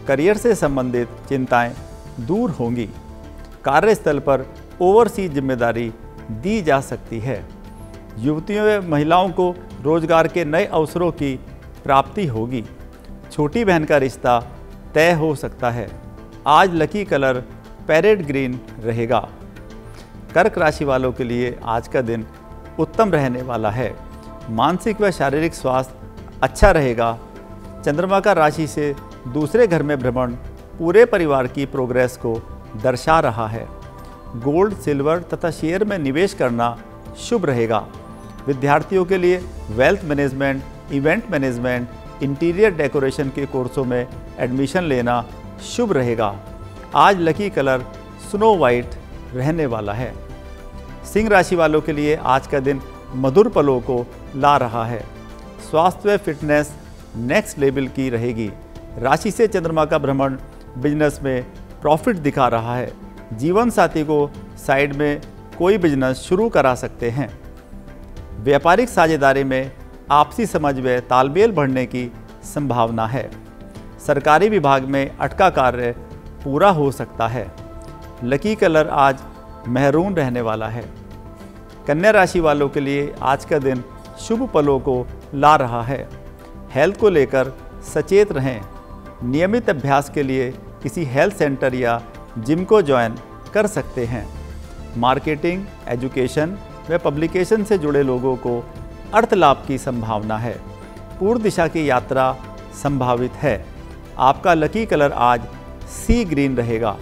करियर से संबंधित चिंताएं दूर होंगी। कार्यस्थल पर ओवरसीज जिम्मेदारी दी जा सकती है। युवतियों व महिलाओं को रोजगार के नए अवसरों की प्राप्ति होगी। छोटी बहन का रिश्ता तय हो सकता है। आज लकी कलर पैरेट ग्रीन रहेगा। कर्क राशि वालों के लिए आज का दिन उत्तम रहने वाला है। मानसिक व शारीरिक स्वास्थ्य अच्छा रहेगा। चंद्रमा का राशि से दूसरे घर में भ्रमण पूरे परिवार की प्रोग्रेस को दर्शा रहा है। गोल्ड, सिल्वर तथा शेयर में निवेश करना शुभ रहेगा। विद्यार्थियों के लिए wealth management, event management, interior decoration के कोर्सों में एडमिशन लेना शुभ रहेगा। आज लकी कलर स्नो वाइट रहने वाला है। सिंह राशि वालों के लिए आज का दिन मधुर पलों को ला रहा है। स्वास्थ्य व फिटनेस नेक्स्ट लेवल की रहेगी। राशि से चंद्रमा का भ्रमण बिजनेस में प्रॉफिट दिखा रहा है। जीवन साथी को साइड में कोई बिजनेस शुरू करा सकते हैं। व्यापारिक साझेदारी में आपसी समझ व तालमेल बढ़ने की संभावना है। सरकारी विभाग में अटका कार्य पूरा हो सकता है। लकी कलर आज महरून रहने वाला है। कन्या राशि वालों के लिए आज का दिन शुभ पलों को ला रहा है। हेल्थ को लेकर सचेत रहें। नियमित अभ्यास के लिए किसी हेल्थ सेंटर या जिम को ज्वाइन कर सकते हैं। मार्केटिंग, एजुकेशन व पब्लिकेशन से जुड़े लोगों को अर्थ लाभ की संभावना है। पूर्व दिशा की यात्रा संभावित है। आपका लकी कलर आज सी ग्रीन रहेगा।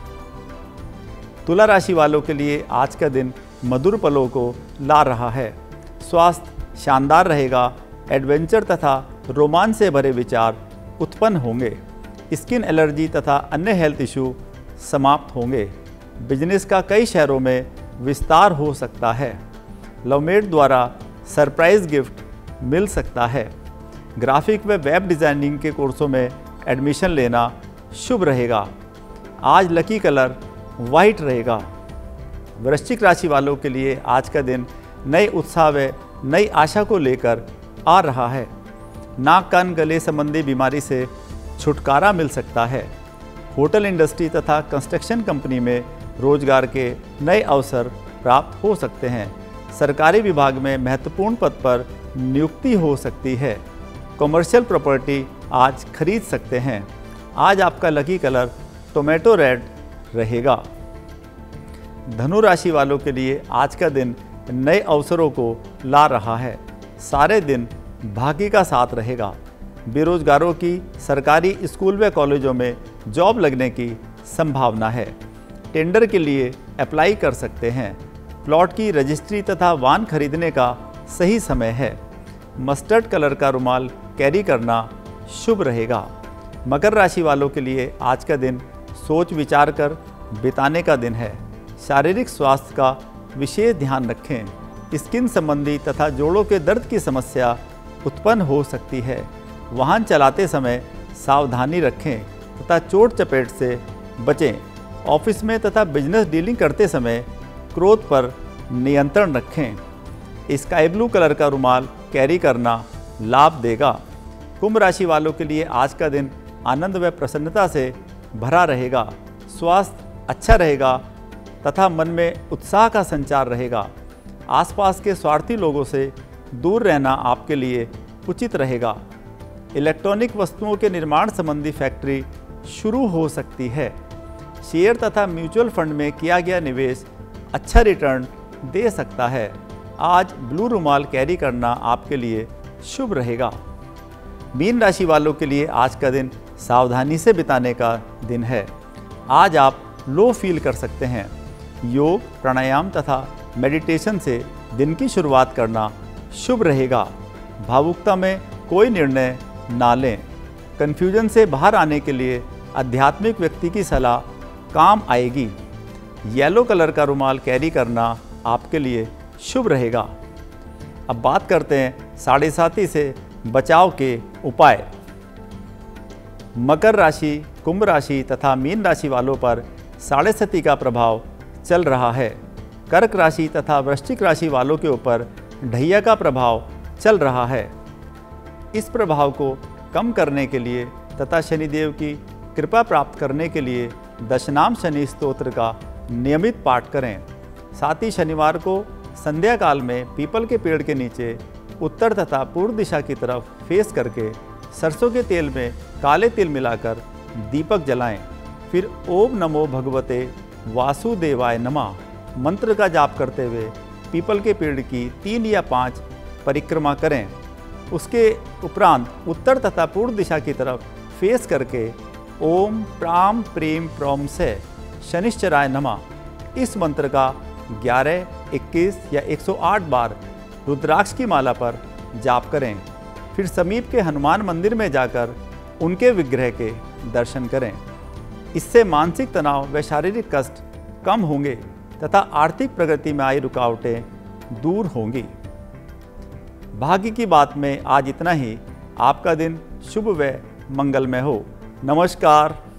तुला राशि वालों के लिए आज का दिन मधुर पलों को ला रहा है। स्वास्थ्य शानदार रहेगा। एडवेंचर तथा रोमांच से भरे विचार उत्पन्न होंगे। स्किन एलर्जी तथा अन्य हेल्थ इशू समाप्त होंगे। बिजनेस का कई शहरों में विस्तार हो सकता है। लवमेट द्वारा सरप्राइज गिफ्ट मिल सकता है। ग्राफिक व वेब डिज़ाइनिंग के कोर्सों में एडमिशन लेना शुभ रहेगा। आज लकी कलर वाइट रहेगा। वृश्चिक राशि वालों के लिए आज का दिन नए उत्साह व नई आशा को लेकर आ रहा है। नाक, कान, गले संबंधी बीमारी से छुटकारा मिल सकता है। होटल इंडस्ट्री तथा कंस्ट्रक्शन कंपनी में रोजगार के नए अवसर प्राप्त हो सकते हैं। सरकारी विभाग में महत्वपूर्ण पद पर नियुक्ति हो सकती है। कमर्शियल प्रॉपर्टी आज खरीद सकते हैं। आज आपका लकी कलर टोमेटो रेड रहेगा। धनु राशि वालों के लिए आज का दिन नए अवसरों को ला रहा है। सारे दिन भाग्य का साथ रहेगा। बेरोजगारों की सरकारी स्कूल व कॉलेजों में जॉब लगने की संभावना है। टेंडर के लिए अप्लाई कर सकते हैं। प्लॉट की रजिस्ट्री तथा वाहन खरीदने का सही समय है। मस्टर्ड कलर का रुमाल कैरी करना शुभ रहेगा। मकर राशि वालों के लिए आज का दिन सोच विचार कर बिताने का दिन है। शारीरिक स्वास्थ्य का विशेष ध्यान रखें। स्किन संबंधी तथा जोड़ों के दर्द की समस्या उत्पन्न हो सकती है। वाहन चलाते समय सावधानी रखें तथा चोट चपेट से बचें। ऑफिस में तथा बिजनेस डीलिंग करते समय क्रोध पर नियंत्रण रखें। स्काई ब्लू कलर का रुमाल कैरी करना लाभ देगा। कुंभ राशि वालों के लिए आज का दिन आनंद व प्रसन्नता से भरा रहेगा। स्वास्थ्य अच्छा रहेगा तथा मन में उत्साह का संचार रहेगा। आसपास के स्वार्थी लोगों से दूर रहना आपके लिए उचित रहेगा। इलेक्ट्रॉनिक वस्तुओं के निर्माण संबंधी फैक्ट्री शुरू हो सकती है। शेयर तथा म्यूचुअल फंड में किया गया निवेश अच्छा रिटर्न दे सकता है। आज ब्लू रुमाल कैरी करना आपके लिए शुभ रहेगा। मीन राशि वालों के लिए आज का दिन सावधानी से बिताने का दिन है। आज आप लो फील कर सकते हैं। योग, प्राणायाम तथा मेडिटेशन से दिन की शुरुआत करना शुभ रहेगा। भावुकता में कोई निर्णय ना लें। कन्फ्यूजन से बाहर आने के लिए आध्यात्मिक व्यक्ति की सलाह काम आएगी। येलो कलर का रुमाल कैरी करना आपके लिए शुभ रहेगा। अब बात करते हैं साढ़े साथी से बचाव के उपाय। मकर राशि, कुंभ राशि तथा मीन राशि वालों पर साढ़े साथी का प्रभाव चल रहा है। कर्क राशि तथा वृश्चिक राशि वालों के ऊपर ढैया का प्रभाव चल रहा है। इस प्रभाव को कम करने के लिए तथा शनिदेव की कृपा प्राप्त करने के लिए दशनाम शनि स्तोत्र का नियमित पाठ करें। साथ ही शनिवार को संध्या काल में पीपल के पेड़ के नीचे उत्तर तथा पूर्व दिशा की तरफ फेस करके सरसों के तेल में काले तिल मिलाकर दीपक जलाएं। फिर ओम नमो भगवते वासुदेवाय नमः मंत्र का जाप करते हुए पीपल के पेड़ की 3 या 5 परिक्रमा करें। उसके उपरांत उत्तर तथा पूर्व दिशा की तरफ फेस करके ओम प्राम प्रेम प्रोम से शनिश्चराय नमः इस मंत्र का 11, 21 या 108 बार रुद्राक्ष की माला पर जाप करें। फिर समीप के हनुमान मंदिर में जाकर उनके विग्रह के दर्शन करें। इससे मानसिक तनाव व शारीरिक कष्ट कम होंगे तथा आर्थिक प्रगति में आई रुकावटें दूर होंगी। भाग्य की बात में आज इतना ही। आपका दिन शुभ व मंगलमय हो। नमस्कार।